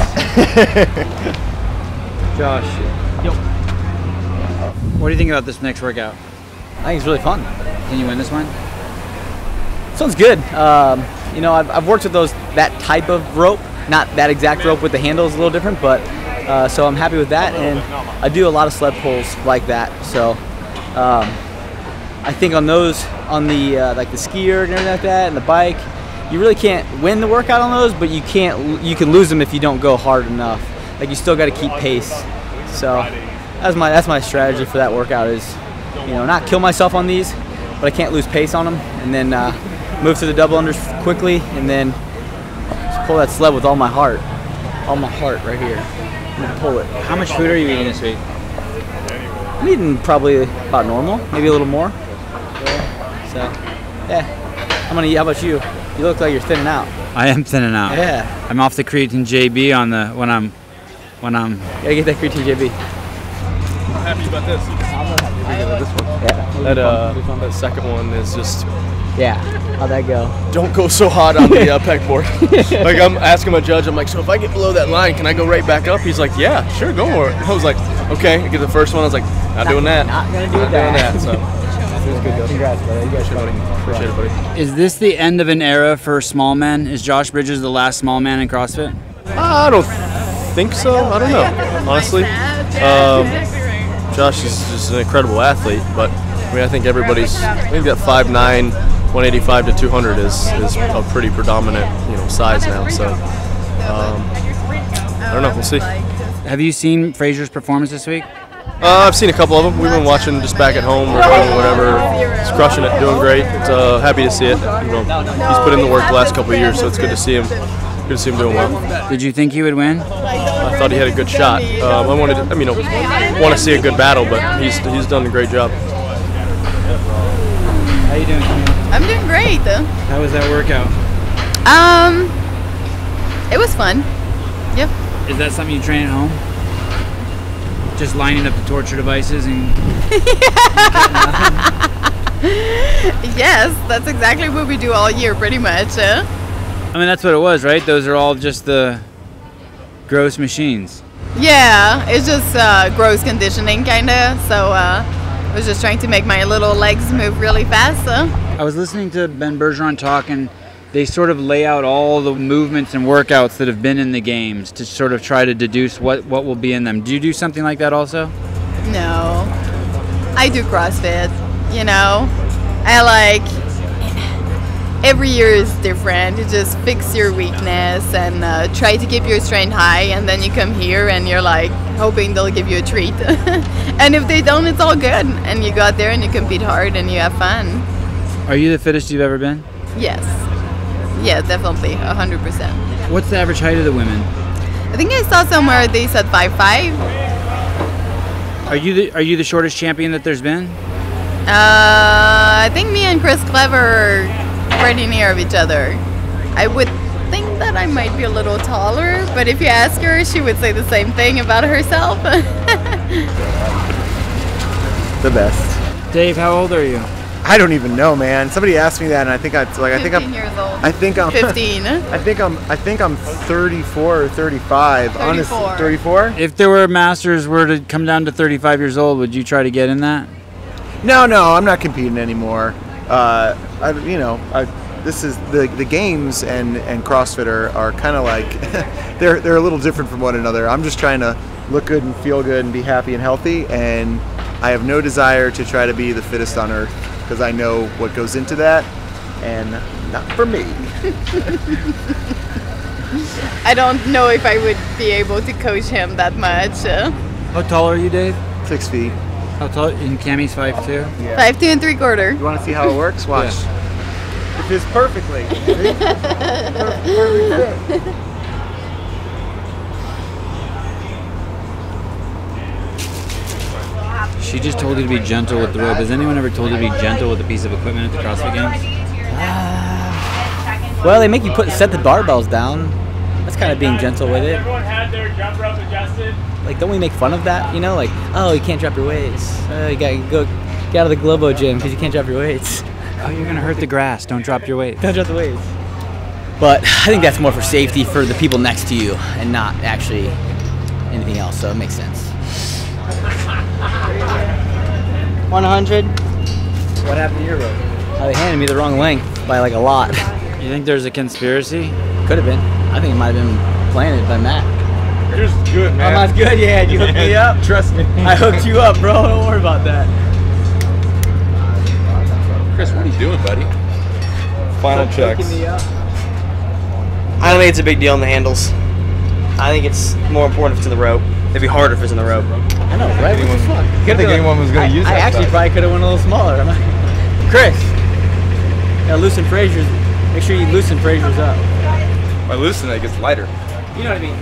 Josh. Yo. What do you think about this next workout? I think it's really fun. Can you win this one? Sounds good. You know, I've worked with that type of rope, not that exact rope with the handles, a little different, but so I'm happy with that, and I do a lot of sled pulls like that. So I think on those, on the like the skier and everything like that, and the bike, you really can't win the workout on those, but you can lose them if you don't go hard enough. Like you still got to keep pace. So that's my strategy for that workout is, you know, not kill myself on these, but I can't lose pace on them, and then move to the double unders quickly, and then just pull that sled with all my heart right here. I'm gonna pull it. How much food are you eating this week? I'm eating probably about normal, maybe a little more. So, yeah. I'm gonna eat. How about you? You look like you're thinning out. I am thinning out. Yeah. I'm off the creatine JB on the when I'm. Gotta get that creatine JB. I'm happy about this. I'm happy about this one. Yeah. That second one is just. Yeah. How'd that go? Don't go so hard on the pegboard. Like I'm asking my judge, I'm like, so if I get below that line, can I go right back up? He's like, yeah, sure, go for it. I was like, okay. I get the first one. I was like, not doing that. Not gonna do that. Doing that. So. It was good, congrats, buddy. You guys Appreciate it, buddy. Is this the end of an era for small men? Is Josh Bridges the last small man in CrossFit? I don't think so. I don't know, honestly. Josh is just an incredible athlete, but I mean, I think everybody's. I think that 5'9", 185 to 200 is a pretty predominant, you know, size now. So I don't know. We'll see. Have you seen Fraser's performance this week? I've seen a couple of them. We've been watching just back at home or home, whatever. He's crushing it, doing great. Happy to see it. You know, he's put in the work the last couple of years, so it's good to see him. Good to see him doing well. Did you think he would win? I thought he had a good shot. I want to see a good battle, but he's done a great job. How you doing? I'm doing great. How was that workout? It was fun. Yep. Is that something you train at home? Just lining up the torture devices and... Yes, that's exactly what we do all year, pretty much. I mean, that's what it was, right? Those are all just the gross machines. Yeah, it's just gross conditioning, kind of. So I was just trying to make my little legs move really fast. I was listening to Ben Bergeron talk, and they sort of lay out all the movements and workouts that have been in the games to sort of try to deduce what will be in them. Do you do something like that also? No, I do CrossFit. You know, I like every year is different. You just fix your weakness and try to keep your strength high, and then you come here and you're like hoping they'll give you a treat. And if they don't, it's all good. And you go out there and you compete hard and you have fun. Are you the fittest you've ever been? Yes. Yeah, definitely, 100%. What's the average height of the women? I think I saw somewhere they said 5'5". Are you the shortest champion that there's been? I think me and Chris Clever are pretty near of each other. I would think that I might be a little taller, but if you ask her, she would say the same thing about herself. The best. Dave, how old are you? I don't even know, man. Somebody asked me that, and I think I'm 15 years old. I think I'm 15. I think I'm 34 or 35. 34. Honestly, 34. If there were masters were to come down to 35 years old, would you try to get in that? No, I'm not competing anymore. This is the games and CrossFit are kind of like they're a little different from one another. I'm just trying to look good and feel good and be happy and healthy, and I have no desire to try to be the fittest on earth because I know what goes into that, and not for me. I don't know if I would be able to coach him that much. How tall are you, Dave? 6 feet. How tall? And Cammie's 5'2"? Yeah. 5'2" and 3/4. You want to see how it works? Watch. Yeah. It fits perfectly. She just told you to be gentle with the rope. Has anyone ever told you to be gentle with a piece of equipment at the CrossFit Games? Well, they make you set the barbells down. That's kind of being gentle with it. Everyone had their jump rope adjusted. Like, don't we make fun of that? You know, like, oh, you can't drop your weights. You gotta go get out of the Globo gym because you can't drop your weights. Oh, you're gonna hurt the grass. Don't drop your weights. Don't drop the weights. But I think that's more for safety for the people next to you and not actually anything else. So it makes sense. 100. What happened to your rope? They handed me the wrong length by like a lot. You think there's a conspiracy? Could have been. I think it might have been planted by Matt. Yours is good, man. Oh, mine's good. Yeah, you hooked me up. Trust me. I hooked you up, bro. Don't worry about that. Chris, what are you doing, buddy? Final checks. I don't think it's a big deal on the handles. I think it's more important if it's in the rope. It'd be harder if it's in the rope. I know, right? What the fuck? I think anyone was going to use that. I actually probably could have went a little smaller. Chris, loosen Fraser's. Make sure you loosen Fraser's up. By loosening it gets lighter. You know what I mean?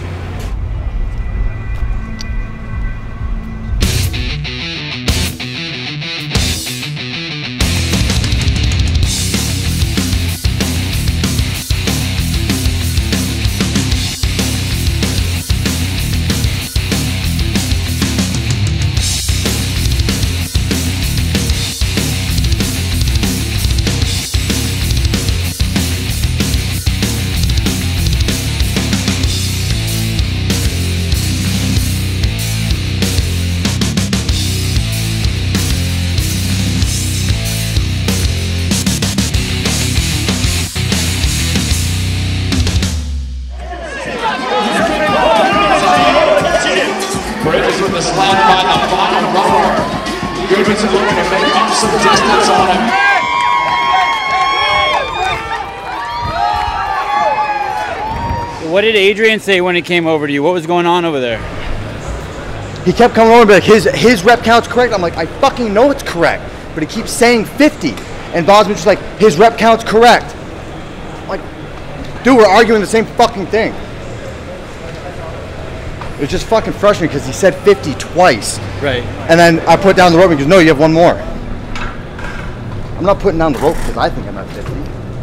Bridges with the slap by the bottom rower. Goodmanson looking to make up some distance on him. What did Adrian say when he came over to you? What was going on over there? He kept coming over and be like, his rep count's correct. I'm like, I fucking know it's correct. But he keeps saying 50. And Bosman's just like, his rep count's correct. I'm like, dude, we're arguing the same fucking thing. It was just fucking frustrating because he said 50 twice. Right. And then I put down the rope and he goes, no, you have one more. I'm not putting down the rope because I think I'm at 50.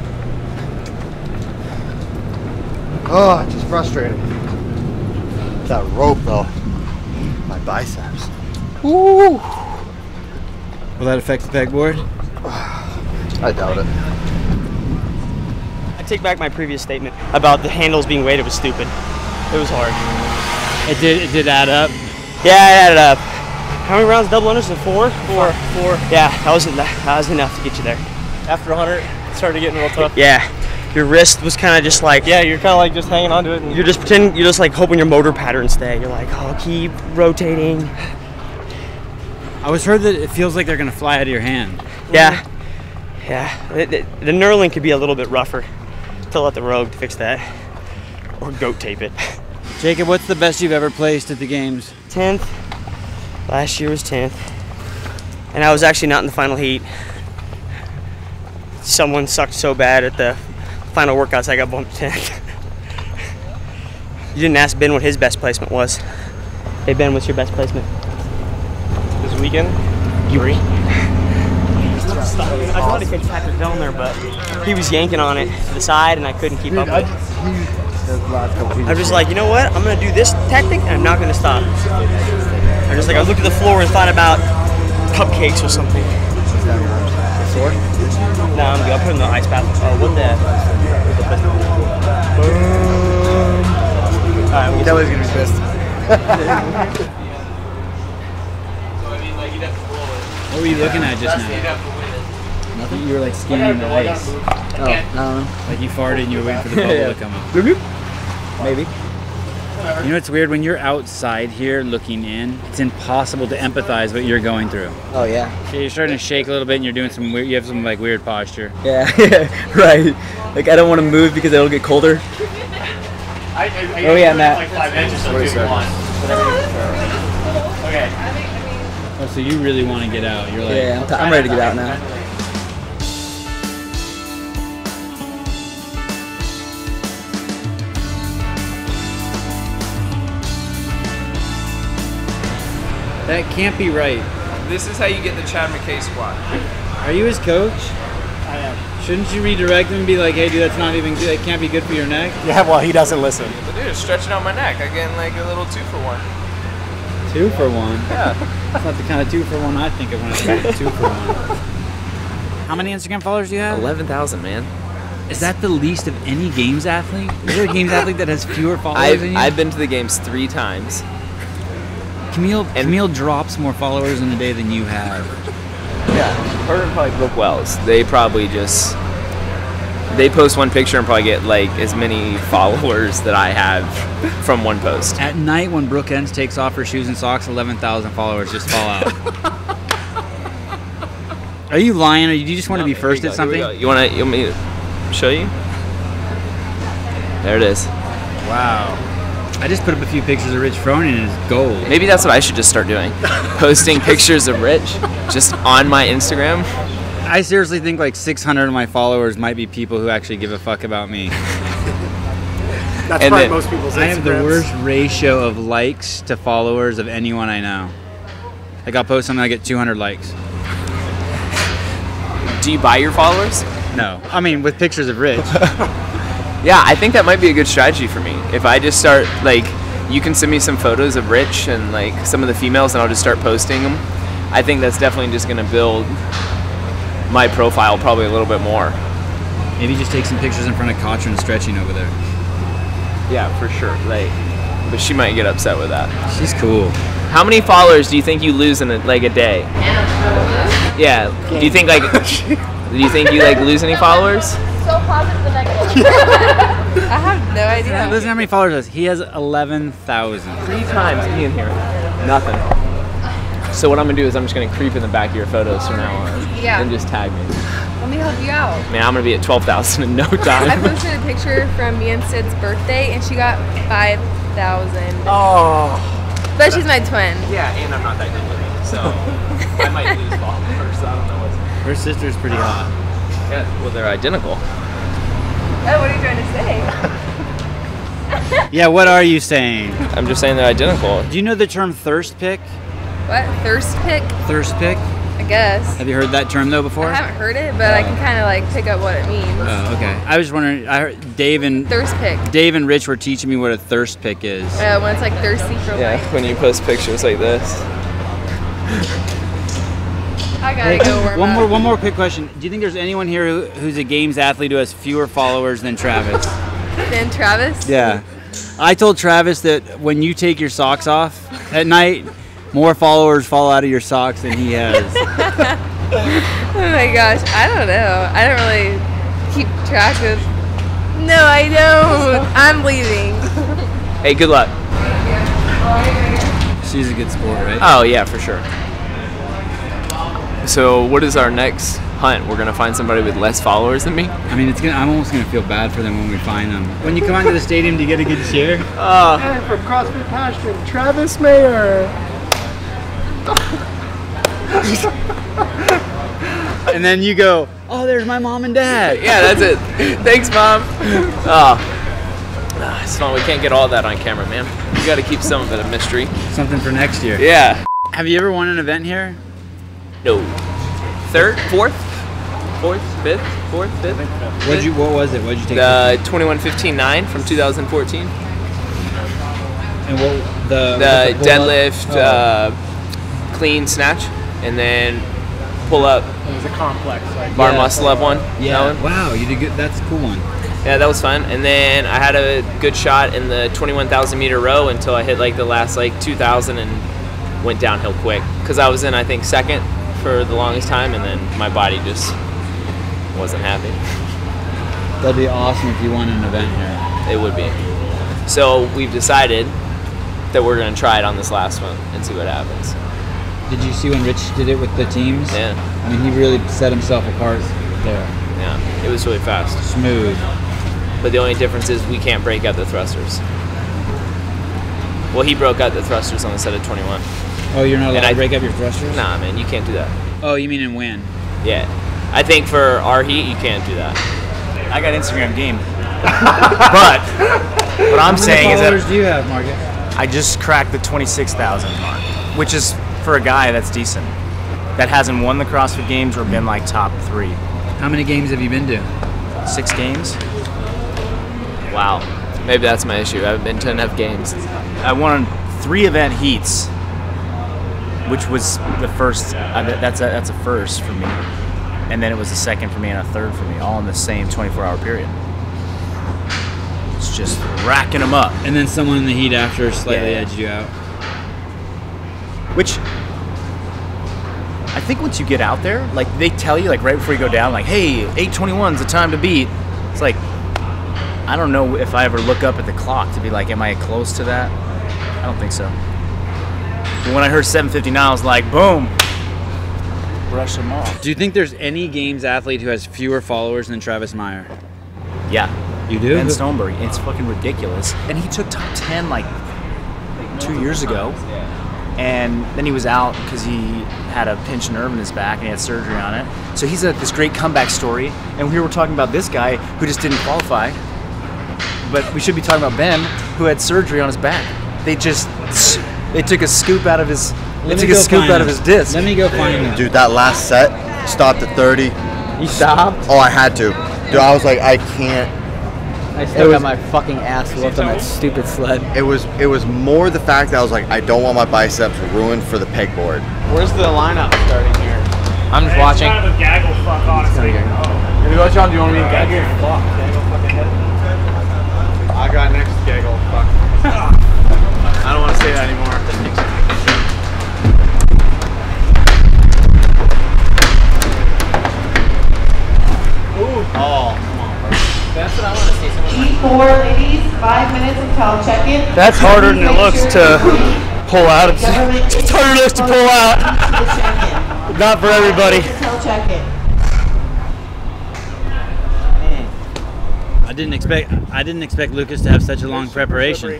Oh, it's just frustrating. That rope though, my biceps. Woo! Will that affect the pegboard? I doubt it. I take back my previous statement about the handles being weighted was stupid. It was hard. It did add up? Yeah, it added up. How many rounds double unders? 4? Four. Yeah, that was enough to get you there. After 100, it started getting real tough. Yeah, your wrist was kind of just like... Yeah, you're kind of like just hanging on to it. And you're just pretending, you're just like hoping your motor patterns stay. You're like, oh, keep rotating. I was heard that it feels like they're going to fly out of your hand. Yeah. Yeah, the knurling could be a little bit rougher to let the rogue fix that, or goat tape it. Jacob, what's the best you've ever placed at the games? 10th. Last year was 10th, and I was actually not in the final heat. Someone sucked so bad at the final workouts I got bumped to 10th. You didn't ask Ben what his best placement was. Hey Ben, what's your best placement? This weekend? 3. I tried to catch Patrick down there, but he was yanking on it to the side, and I couldn't keep up with it. I'm just like, you know what? I'm gonna do this tactic, and I'm not gonna stop. I looked at the floor and thought about cupcakes or something. Sore? No, I'm good. I'll put it in the ice bath. Oh, what the? Alright, that was gonna be pissed. What were you looking at just now? Nothing. You were like scanning the ice. Oh, I don't know. Like you farted and you were waiting for the bubble to come up. Maybe. You know what's weird? When you're outside here looking in, it's impossible to empathize what you're going through. Oh yeah. So you're starting to shake a little bit and you're doing some weird, you have some like weird posture. Yeah, right. Like I don't want to move because it'll get colder. Oh yeah, Matt. Like 5 inches, so 2 1. Okay. Oh, so you really want to get out? You're like, yeah, I'm ready to get out now. That can't be right. This is how you get the Chad McKay squat. Are you his coach? I am. Shouldn't you redirect him and be like, hey dude, that's not even good, that can't be good for your neck? Yeah, well, he doesn't listen. But dude, it's stretching out my neck. I'm getting like a little 2 for 1. 2 for 1? Yeah. That's not the kind of 2 for 1 I think of when I think of 2 for 1. How many Instagram followers do you have? 11,000, man. Is that the least of any games athlete? Is there a games athlete that has fewer followers than you? I've been to the games 3 times. Camille drops more followers in a day than you have. Yeah, her and probably Brooke Wells. They probably just post one picture and probably get like as many followers that I have from one post. At night when Brooke Ends takes off her shoes and socks, 11,000 followers just fall out. Are you lying, or do you just want to be first at something? You want me to show you? There it is. Wow. I just put up a few pictures of Rich Froning and it's gold. Maybe that's what I should just start doing. Posting pictures of Rich just on my Instagram. I seriously think like 600 of my followers might be people who actually give a fuck about me. That's probably most people's Instagrams. I have the worst ratio of likes to followers of anyone I know. Like I'll post something, I get 200 likes. Do you buy your followers? No. I mean, with pictures of Rich. Yeah, I think that might be a good strategy for me. If I just start, like, you can send me some photos of Rich and, like, some of the females, and I'll just start posting them. I think that's definitely just going to build my profile probably a little bit more. Maybe just take some pictures in front of Katrin stretching over there. Yeah, for sure. Like, but she might get upset with that. She's cool. How many followers do you think you lose in a day? Yeah. Do you think, like, you, like, lose any followers? So positive and negative. I have no idea. Listen how many followers he has. He has 11,000. 3 times me in here. Nothing. So what I'm going to do is I'm just going to creep in the back of your photos from now on. Yeah. And just tag me. Let me help you out. Man, I'm going to be at 12,000 in no time. I posted a picture from me and Sid's birthday, and she got 5,000. Oh. But she's my twin. Yeah, and I'm not that good looking, so I might lose followers. I don't know what's. Her sister's pretty hot. Yeah, well, they're identical. Oh, what are you trying to say? Yeah, what are you saying? I'm just saying they're identical. Do you know the term thirst pick? What? Thirst pick? Thirst pick? I guess. Have you heard that term though before? I haven't heard it, but I can kind of like pick up what it means. Oh, okay. I was wondering. I heard Dave and Rich were teaching me what a thirst pick is. When it's like thirsty for life. When you post pictures like this. I gotta go warm One more quick question. Do you think there's anyone here who's a games athlete who has fewer followers than Travis? Then Travis? Yeah. I told Travis that when you take your socks off at night, more followers fall out of your socks than he has. Oh my gosh, I don't know. I don't really keep track of. No, I don't. I'm leaving. Hey, good luck. She's a good sport, right? Oh yeah, for sure. So what is our next hunt? We're gonna find somebody with less followers than me? I mean, I'm almost gonna feel bad for them when we find them. When you come onto the stadium, do you get a good cheer? And from CrossFit Passion, Travis Mayer. And then you go, oh, there's my mom and dad. Yeah, that's it. Thanks, Mom. It's fun. We can't get all that on camera, man. You got to keep some of it a mystery. Something for next year. Yeah. Have you ever won an event here? No. Third, fourth, fifth. What was it? What'd you take? The 21:15.9 from 2014. And what the deadlift, clean snatch, and then pull up. It was a complex. Like, Bar muscle up one. Yeah. Wow, you did good. That's a cool one. Yeah, that was fun. And then I had a good shot in the 21,000 meter row until I hit like the last like 2,000 and went downhill quick. Because I was in, I think, second for the longest time, and then my body just wasn't happy. That'd be awesome if you won an event here. It would be. So we've decided that we're going to try it on this last one and see what happens. Did you see when Rich did it with the teams? Yeah. I mean, he really set himself apart there. Yeah, it was really fast. Smooth. But the only difference is we can't break out the thrusters. Well, he broke out the thrusters on the set of 21. Oh, you're not allowed to break up your thrusters? Nah, man, you can't do that. Oh, you mean in win? Yeah. I think for our heat, you can't do that. I got Instagram game. But what I'm saying is that... How many followers do you have, Margaret? I just cracked the 26,000 mark, which is, for a guy, that's decent. That hasn't won the CrossFit Games or been like top 3. How many games have you been to? 6 games. Wow. Maybe that's my issue. I haven't been to enough games. I won 3 event heats, which was the first. That's a first for me, and then it was a second for me and a third for me, all in the same 24-hour period. It's just racking them up. And then someone in the heat after slightly edged you out. Which I think once you get out there, like they tell you like right before you go down, like, hey, 8:21's the time to beat. It's like, I don't know if I ever look up at the clock to be like, am I close to that? I don't think so. But when I heard 7:59, I was like, boom, brush them off. Do you think there's any games athlete who has fewer followers than Travis Meyer? Yeah. You do? Ben Stoneberg. It's fucking ridiculous. And he took top 10 like 2 years ago. And then he was out because he had a pinched nerve in his back and he had surgery on it. So he's this great comeback story. And we were talking about this guy who just didn't qualify. But we should be talking about Ben, who had surgery on his back. They took a scoop out of his disc. Let me go find him. Dude, that last set stopped at 30. You stopped? Oh, I had to. Dude, I was like, I can't. I still got my fucking ass whooped on that stupid sled. It was more the fact that I was like, I don't want my biceps ruined for the pegboard. Where's the lineup starting here? I'm just watching. It's kind of a gaggle fuck, honestly. If you go, John, do you want me to gaggle fuck? Gaggle fucking head? I got next gaggle fuck. I don't want to say that anymore. Ooh. Oh. That's what I want to see. E4, ladies, 5 minutes until check-in. That's harder than it looks to pull out. It's harder than it looks to pull out. Not for everybody. Until check-in. I didn't expect Lucas to have such a long preparation.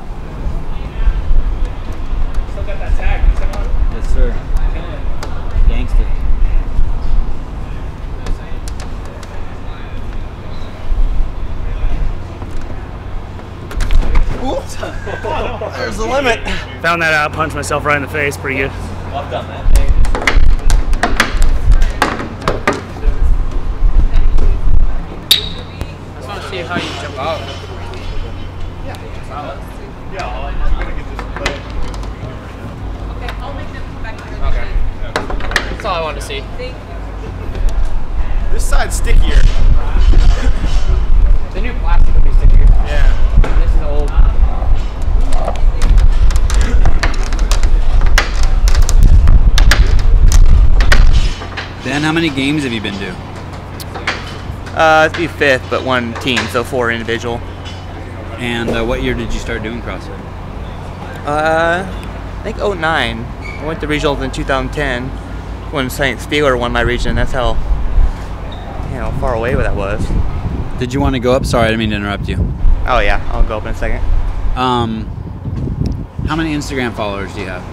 Still got that tag. Yes, sir. Gangster. There's the limit. Found that out, punched myself right in the face. Pretty good. Well done, man. That's all I wanted to see. This side's stickier. The new plastic will be stickier. Yeah. This is old. Dan, how many games have you been to? It'd be 5th, but 1 team, so 4 individual. And what year did you start doing CrossFit? I think 09. I went to regionals in 2010 when St. Spieler won my region. That's how far away that was. Did you want to go up? Sorry, I didn't mean to interrupt you. Oh yeah, I'll go up in a second. How many Instagram followers do you have?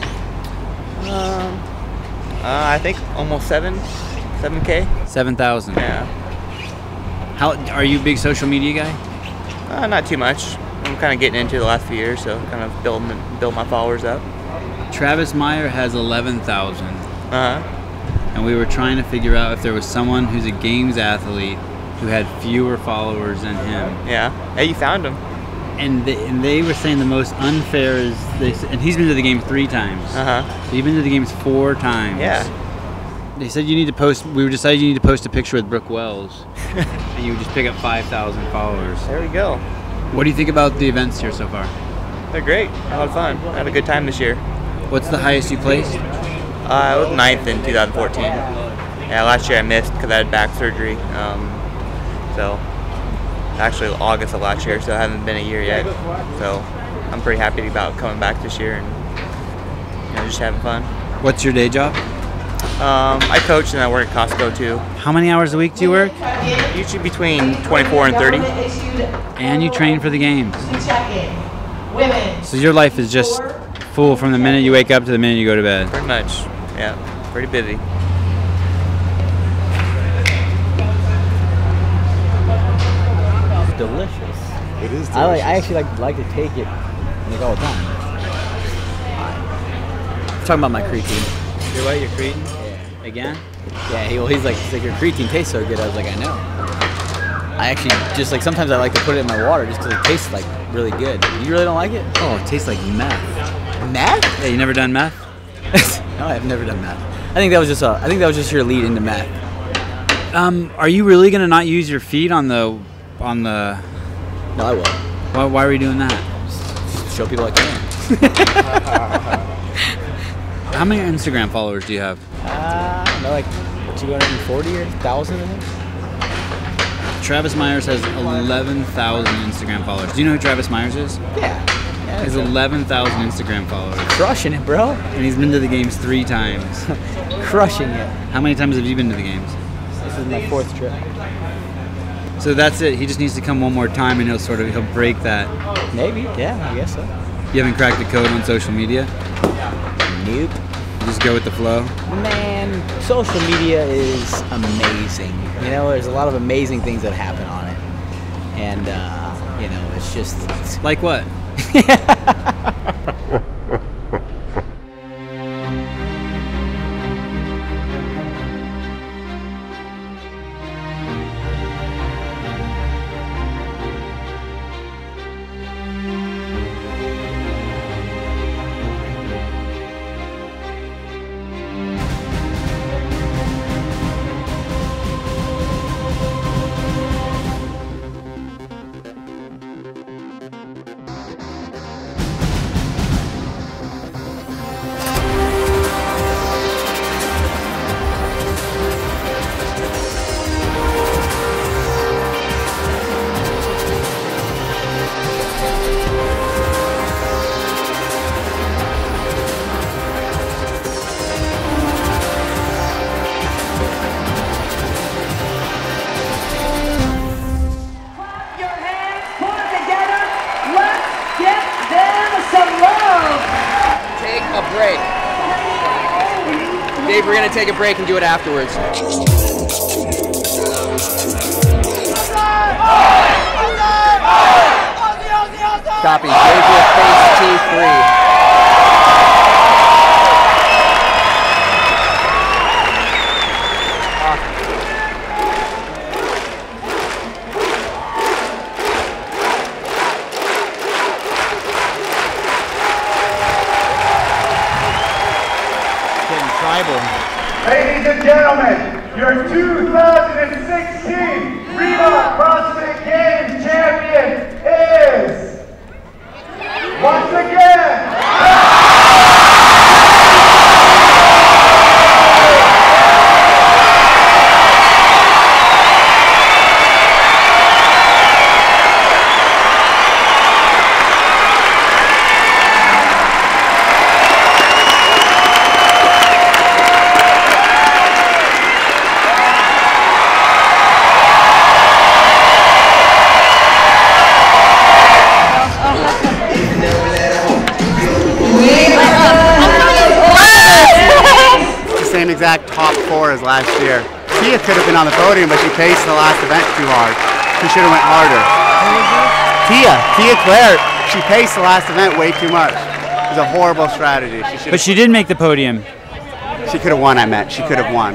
I think almost 7K. 7,000. Yeah. How are you a big social media guy? Not too much. I'm kind of getting into it the last few years, so kind of build my followers up. Travis Meyer has 11,000. Uh-huh. And we were trying to figure out if there was someone who's a games athlete who had fewer followers than him. Yeah. Hey, you found him. And they were saying the most unfair is this, and he's been to the game 3 times. Uh-huh. So you've been to the games 4 times. Yeah. They said you need to post. We decided you need to post a picture with Brooke Wells, and you would just pick up 5,000 followers. There we go. What do you think about the events here so far? They're great. I had fun. I had a good time this year. What's the highest you placed? I was 9th in 2014. Yeah, last year I missed because I had back surgery. So actually August of last year, so it hasn't been a year yet. So I'm pretty happy about coming back this year and just having fun. What's your day job? I coach and I work at Costco too. How many hours a week do you work? Usually between 24 and 30. And you train for the games. So your life is just full from the minute you wake up to the minute you go to bed. Pretty much, yeah. Pretty busy. Delicious. It is delicious. I actually like to take it all the time. Talking about my creatine. Your what? Your creatine? Yeah. Again? Yeah. He's like your creatine tastes so good. I was like, I know. I actually just sometimes I like to put it in my water just because it tastes really good. You really don't like it? Oh, it tastes like meth. Meth? Yeah, you never done meth? No, I've never done meth. I think that was just your lead into meth. Are you really gonna not use your feet on the? No, I will. Why are we doing that? Just show people I can. How many Instagram followers do you have? I don't know, 240 or 1,000, I think. Travis Myers has 11,000 Instagram followers. Do you know who Travis Myers is? Yeah. He has 11,000 Instagram followers. Crushing it, bro. And he's been to the games 3 times. Crushing it. How many times have you been to the games? This is my 4th trip. So that's it. He just needs to come one more time, and he'll break that. Maybe. Yeah, I guess so. You haven't cracked the code on social media? Nope. You just go with the flow? Man, social media is amazing. There's a lot of amazing things that happen on it. And, it's just... Like what? Dave, we're going to take a break and do it afterwards. Copy. Dave with face T3. Bible. Ladies and gentlemen, your 2016 Reebok CrossFit Games champion is, once again, exact top 4 as last year. Tia could have been on the podium, but she paced the last event too hard. She should have went harder. Tia-Clair, she paced the last event way too much. It was a horrible strategy. But she did make the podium. She could have won, I meant. She could have won.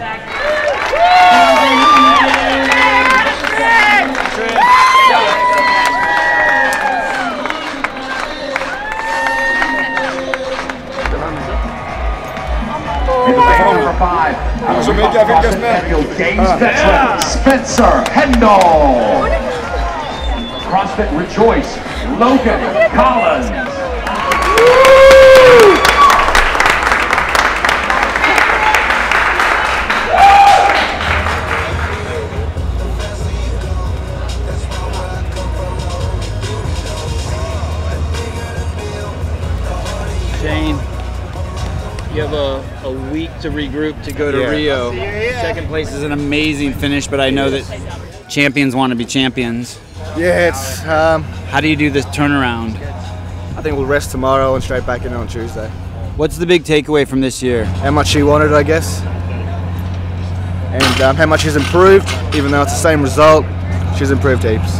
Number 5, CrossFit Games veteran Spencer Hendel. CrossFit Rejoice, Logan Collins. Shane, you have a week to regroup to go to Rio. Second place is an amazing finish, but I know that champions want to be champions. Yeah, it's... How do you do this turnaround? I think we'll rest tomorrow and straight back in on Tuesday. What's the big takeaway from this year? How much she wanted, I guess. And how much she's improved, even though it's the same result, she's improved heaps.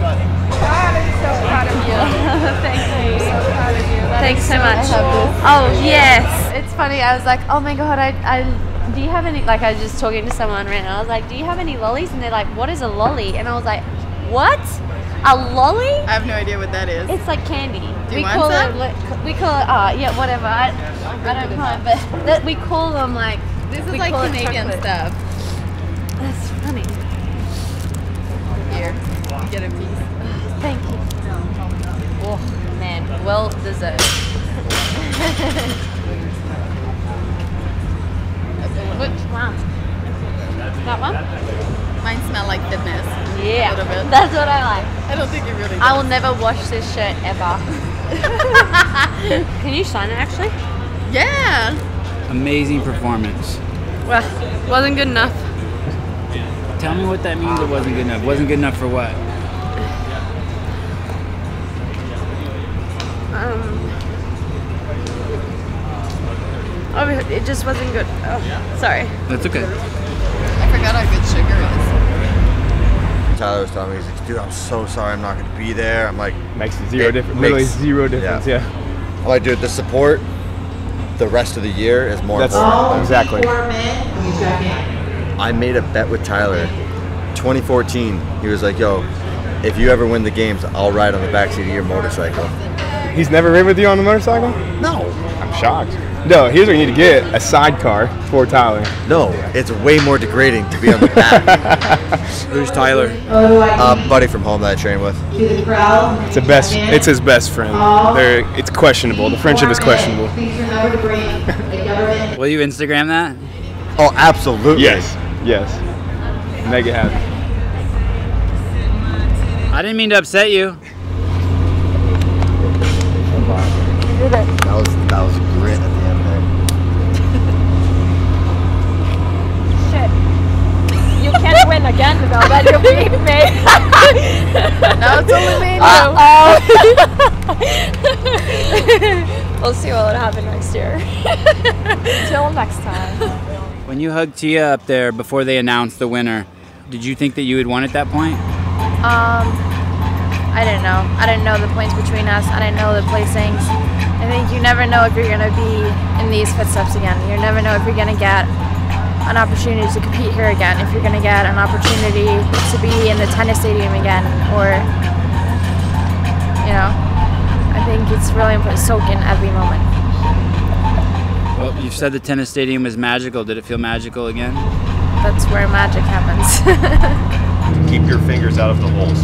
Thanks so much. Oh yes. It's funny. I was like, oh my god. Do you have any? Like, I was just talking to someone right now. I was like, do you have any lollies? And they're like, what is a lolly? And I was like, what? A lolly? I have no idea what that is. It's like candy. Do you want some? We call it. Yeah, whatever. I don't mind, but we call them like. This is like Canadian stuff. That's funny. Here, you get a piece. Thank you. Oh man, well deserved. Which one? That one? Mine smell like fitness. Yeah, a little bit. That's what I like. I don't think it really does. I will never wash this shirt ever. Can you sign it actually? Yeah. Amazing performance. Well, wasn't good enough. Tell me what that means. It wasn't good enough. Wasn't good enough for what? Oh, it just wasn't good. Oh, sorry. That's okay. I forgot how good sugar is. Tyler was telling me, he's like, dude, I'm so sorry I'm not going to be there. I'm like... Makes zero difference. Literally zero difference, yeah. I'm like, dude, the support the rest of the year is more important. Exactly. I made a bet with Tyler. 2014, he was like, yo, if you ever win the games, I'll ride on the backseat of your motorcycle. He's never ridden with you on the motorcycle? No. I'm shocked. No, here's what you need to get, a sidecar for Tyler. No, it's way more degrading to be on the back. Who's Tyler? Buddy from home that I train with. It's his best friend. It's questionable. The friendship is questionable. Will you Instagram that? Oh, absolutely. Yes. Make it happen. I didn't mean to upset you. That was grit at the end there. Shit. You can't win again though, that you beat me. No, it's only me and We'll see what will happen next year. Till next time. When you hugged Tia up there before they announced the winner, did you think that you had won at that point? I didn't know. I didn't know the points between us. I didn't know the placings. I think you never know if you're going to be in these footsteps again. You never know if you're going to get an opportunity to compete here again, if you're going to get an opportunity to be in the tennis stadium again, or, I think it's really important to soak in every moment. Well, you've said the tennis stadium was magical. Did it feel magical again? That's where magic happens. Keep your fingers out of the holes.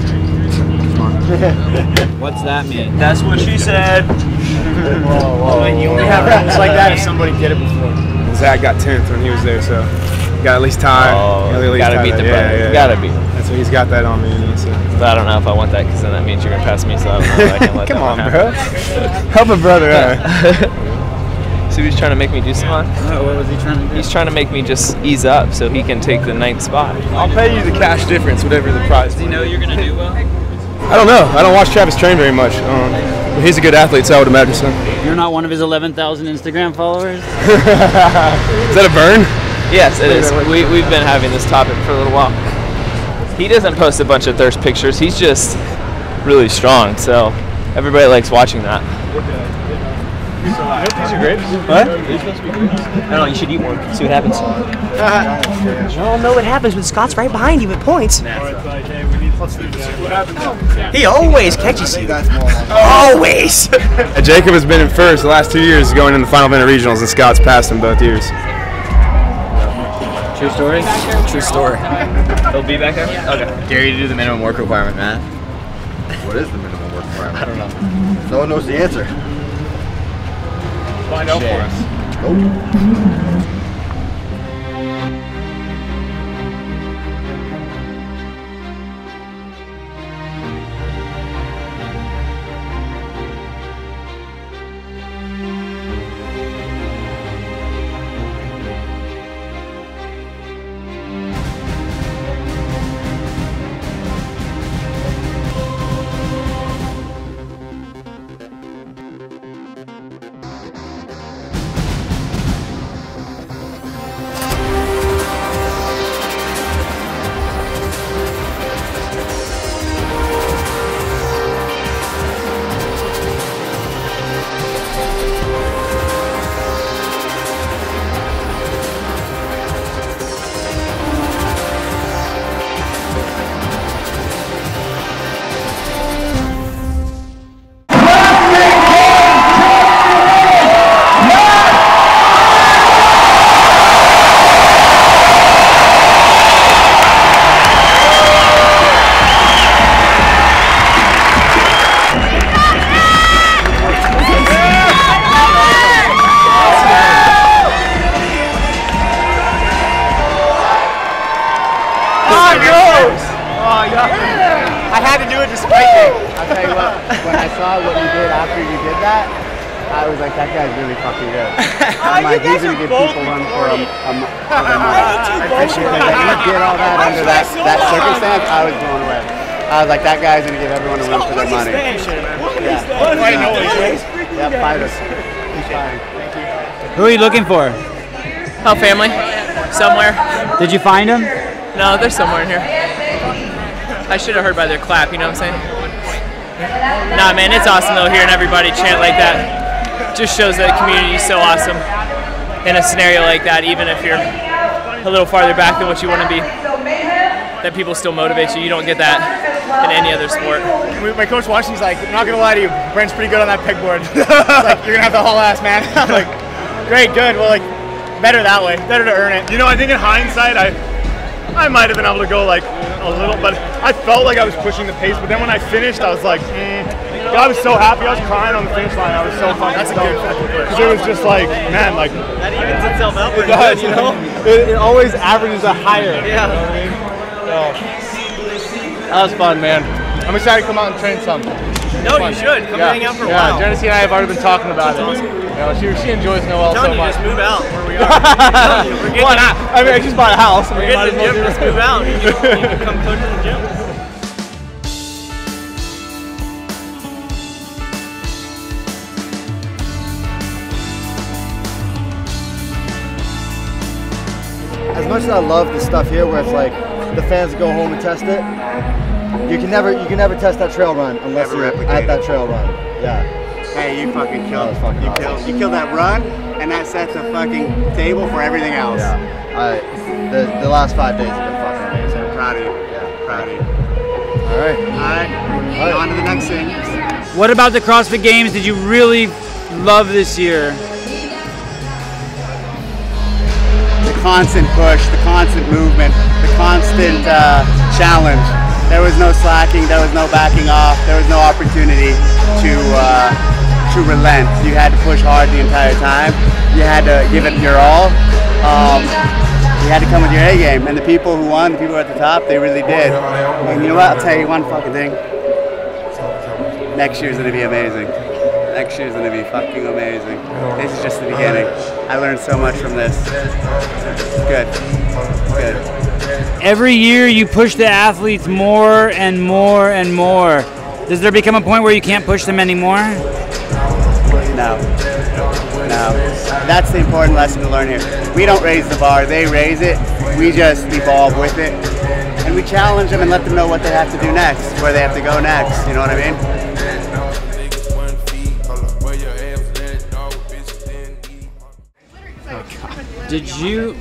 What's that mean? That's what she said. Whoa. You only have rules like that if somebody did it before. Zach got 10th when he was there, so you got at least time. Gotta beat the brother. Yeah. Gotta beat. That's what he's got that on me. So. But I don't know if I want that because then that means you're gonna pass me. So I don't know if I can let Come that on, one bro. happen. Help a brother out. So he's trying to make me do something. What was he trying to do? He's trying to make me just ease up so he can take the 9th spot. I'll pay you the cash difference, whatever the price. Does he know you're gonna do well? I don't know. I don't watch Travis train very much. But he's a good athlete, so I would imagine so. You're not one of his 11,000 Instagram followers? Is that a burn? Yes, it is. We've been having this topic for a little while. He doesn't post a bunch of thirst pictures. He's just really strong, so everybody likes watching that. These are grapes. What? I don't know, you should eat one. See what happens. You don't know what happens when Scott's right behind you with points. He always catches you. Always! Jacob has been in first the last 2 years, going in the final event of regionals, and Scott's passed him both years. True story? True story. He'll be back there? Okay. Dare you to do the minimum work requirement, man. What is the minimum work requirement? I don't know. No one knows the answer. Find out for us. Nope. I had to do it despite me. I'll tell you what, when I saw what you did after you did that, I was like, that guy's really fucking good. I'm like, he's going to give people one for their money. Because you did all that under that circumstance, I was blown away. I was like, that guy's going to give everyone a run for their money. Yeah. Yeah, fighters. Who are you looking for? Oh, family. Somewhere. Did you find him? No, they're somewhere in here. I should have heard by their clap, you know what I'm saying? Nah, man, it's awesome though, hearing everybody chant like that. Just shows that the community is so awesome in a scenario like that, even if you're a little farther back than what you want to be. That people still motivate you. You don't get that in any other sport. My coach watching, he's like, I'm not going to lie to you, Brent's pretty good on that pegboard. Like, you're going to have to haul ass, man. I'm like, great, good. Well, like, better that way. Better to earn it. You know, I think in hindsight, I might have been able to go like a little, but I felt like I was pushing the pace. But then when I finished, I was like, I was so happy. I was crying on the finish line. I was so fucking That's a good fucking push. because it was just like, man, like That evens itself out it pretty does, good, you know? It always averages a higher. Yeah. You know what I mean? So, that was fun, man. I'm excited to come out and train some. No, you should. Come hang out for a while. Yeah, Genesee and I have already been talking about it. Awesome. You know, she enjoys Noel I'm telling so you, much. just move out where we are. I'm telling you, we're getting, Why not? I mean, I just bought a house. we're getting the gym, just move out. You can come coach in the gym. As much as I love the stuff here where it's like the fans go home and test it, you can never test that trail run unless you're at that trail run. Yeah. Hey, you fucking killed it. You killed that run, and that sets a fucking table for everything else. Yeah. The last 5 days have been fucking amazing. I'm proud of you. Yeah, proud of you. All right. All right. On to the next thing. What about the CrossFit Games did you really love this year? constant push, the constant movement, the constant challenge. There was no slacking, there was no backing off, there was no opportunity to relent. You had to push hard the entire time. You had to give it your all. You had to come with your A game, and the people who won, the people at the top, they really did. And you know what? I'll tell you one fucking thing. Next year's gonna be amazing. Next year's gonna be fucking amazing. This is just the beginning. I learned so much from this. It's good. It's good. Every year you push the athletes more and more and more. Does there become a point where you can't push them anymore? No. No. That's the important lesson to learn here. We don't raise the bar, they raise it. We just evolve with it. And we challenge them and let them know what they have to do next, where they have to go next, you know what I mean? Did you...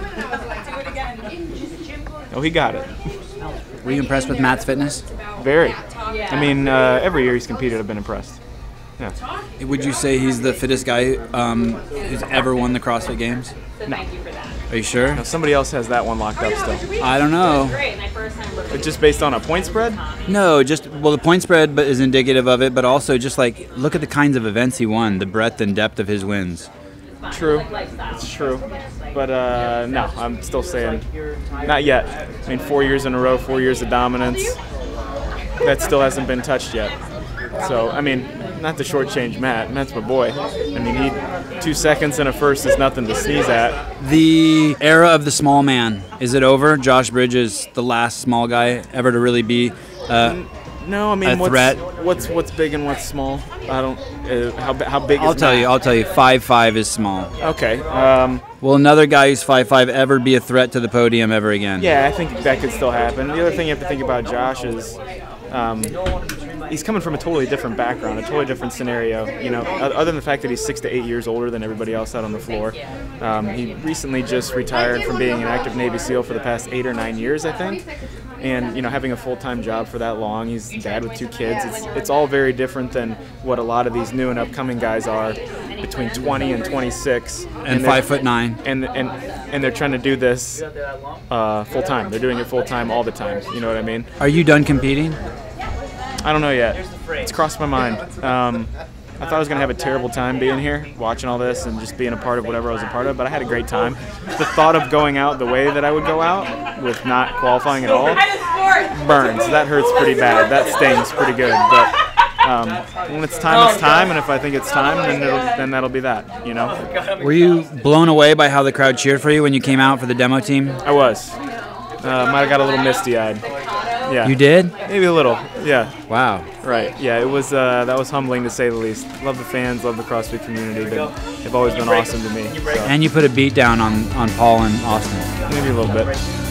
Oh, he got it. Were you impressed with Matt's fitness? Very. I mean, every year he's competed, I've been impressed. Yeah. Would you say he's the fittest guy who's ever won the CrossFit Games? No. Are you sure? No, somebody else has that one locked up still. I don't know. It's just based on a point spread? No, just, well, the point spread is indicative of it, but also just like, look at the kinds of events he won, the breadth and depth of his wins. True. It's true. But no, I'm still saying not yet. I mean, 4 years in a row, 4 years of dominance. That still hasn't been touched yet. So, I mean, not to shortchange Matt. Matt's my boy. I mean, 2 seconds and a first is nothing to sneeze at. The era of the small man, is it over? Josh Bridges, the last small guy ever to really be no, I mean, a threat. What's big and what's small? I don't. How big? I'll tell you. 5'5" is small. Okay. Will another guy who's 5'5" ever be a threat to the podium ever again? Yeah, I think that could still happen. The other thing you have to think about Josh is he's coming from a totally different background, a totally different scenario. You know, other than the fact that he's 6 to 8 years older than everybody else out on the floor. He recently just retired from being an active Navy SEAL for the past 8 or 9 years, I think. And you know, having a full-time job for that long, he's a dad with 2 kids. It's all very different than what a lot of these new and upcoming guys are, between 20 and 26, and 5'9", and they're trying to do this full time. They're doing it full time all the time. You know what I mean? Are you done competing? I don't know yet. It's crossed my mind. I thought I was going to have a terrible time being here, watching all this and just being a part of whatever I was a part of, but I had a great time. The thought of going out the way that I would go out with not qualifying at all burns. That hurts pretty bad. That stings pretty good. But when it's time, and if I think it's time, then that'll be that, you know? Were you blown away by how the crowd cheered for you when you came out for the demo team? I was. Might have got a little misty-eyed. Yeah. You did? Maybe a little, yeah. Wow. Right, yeah, it was, that was humbling to say the least. Love the fans, love the CrossFit community. They've always been awesome to me. So. And you put a beat down on Paul and Austin. Maybe a little bit.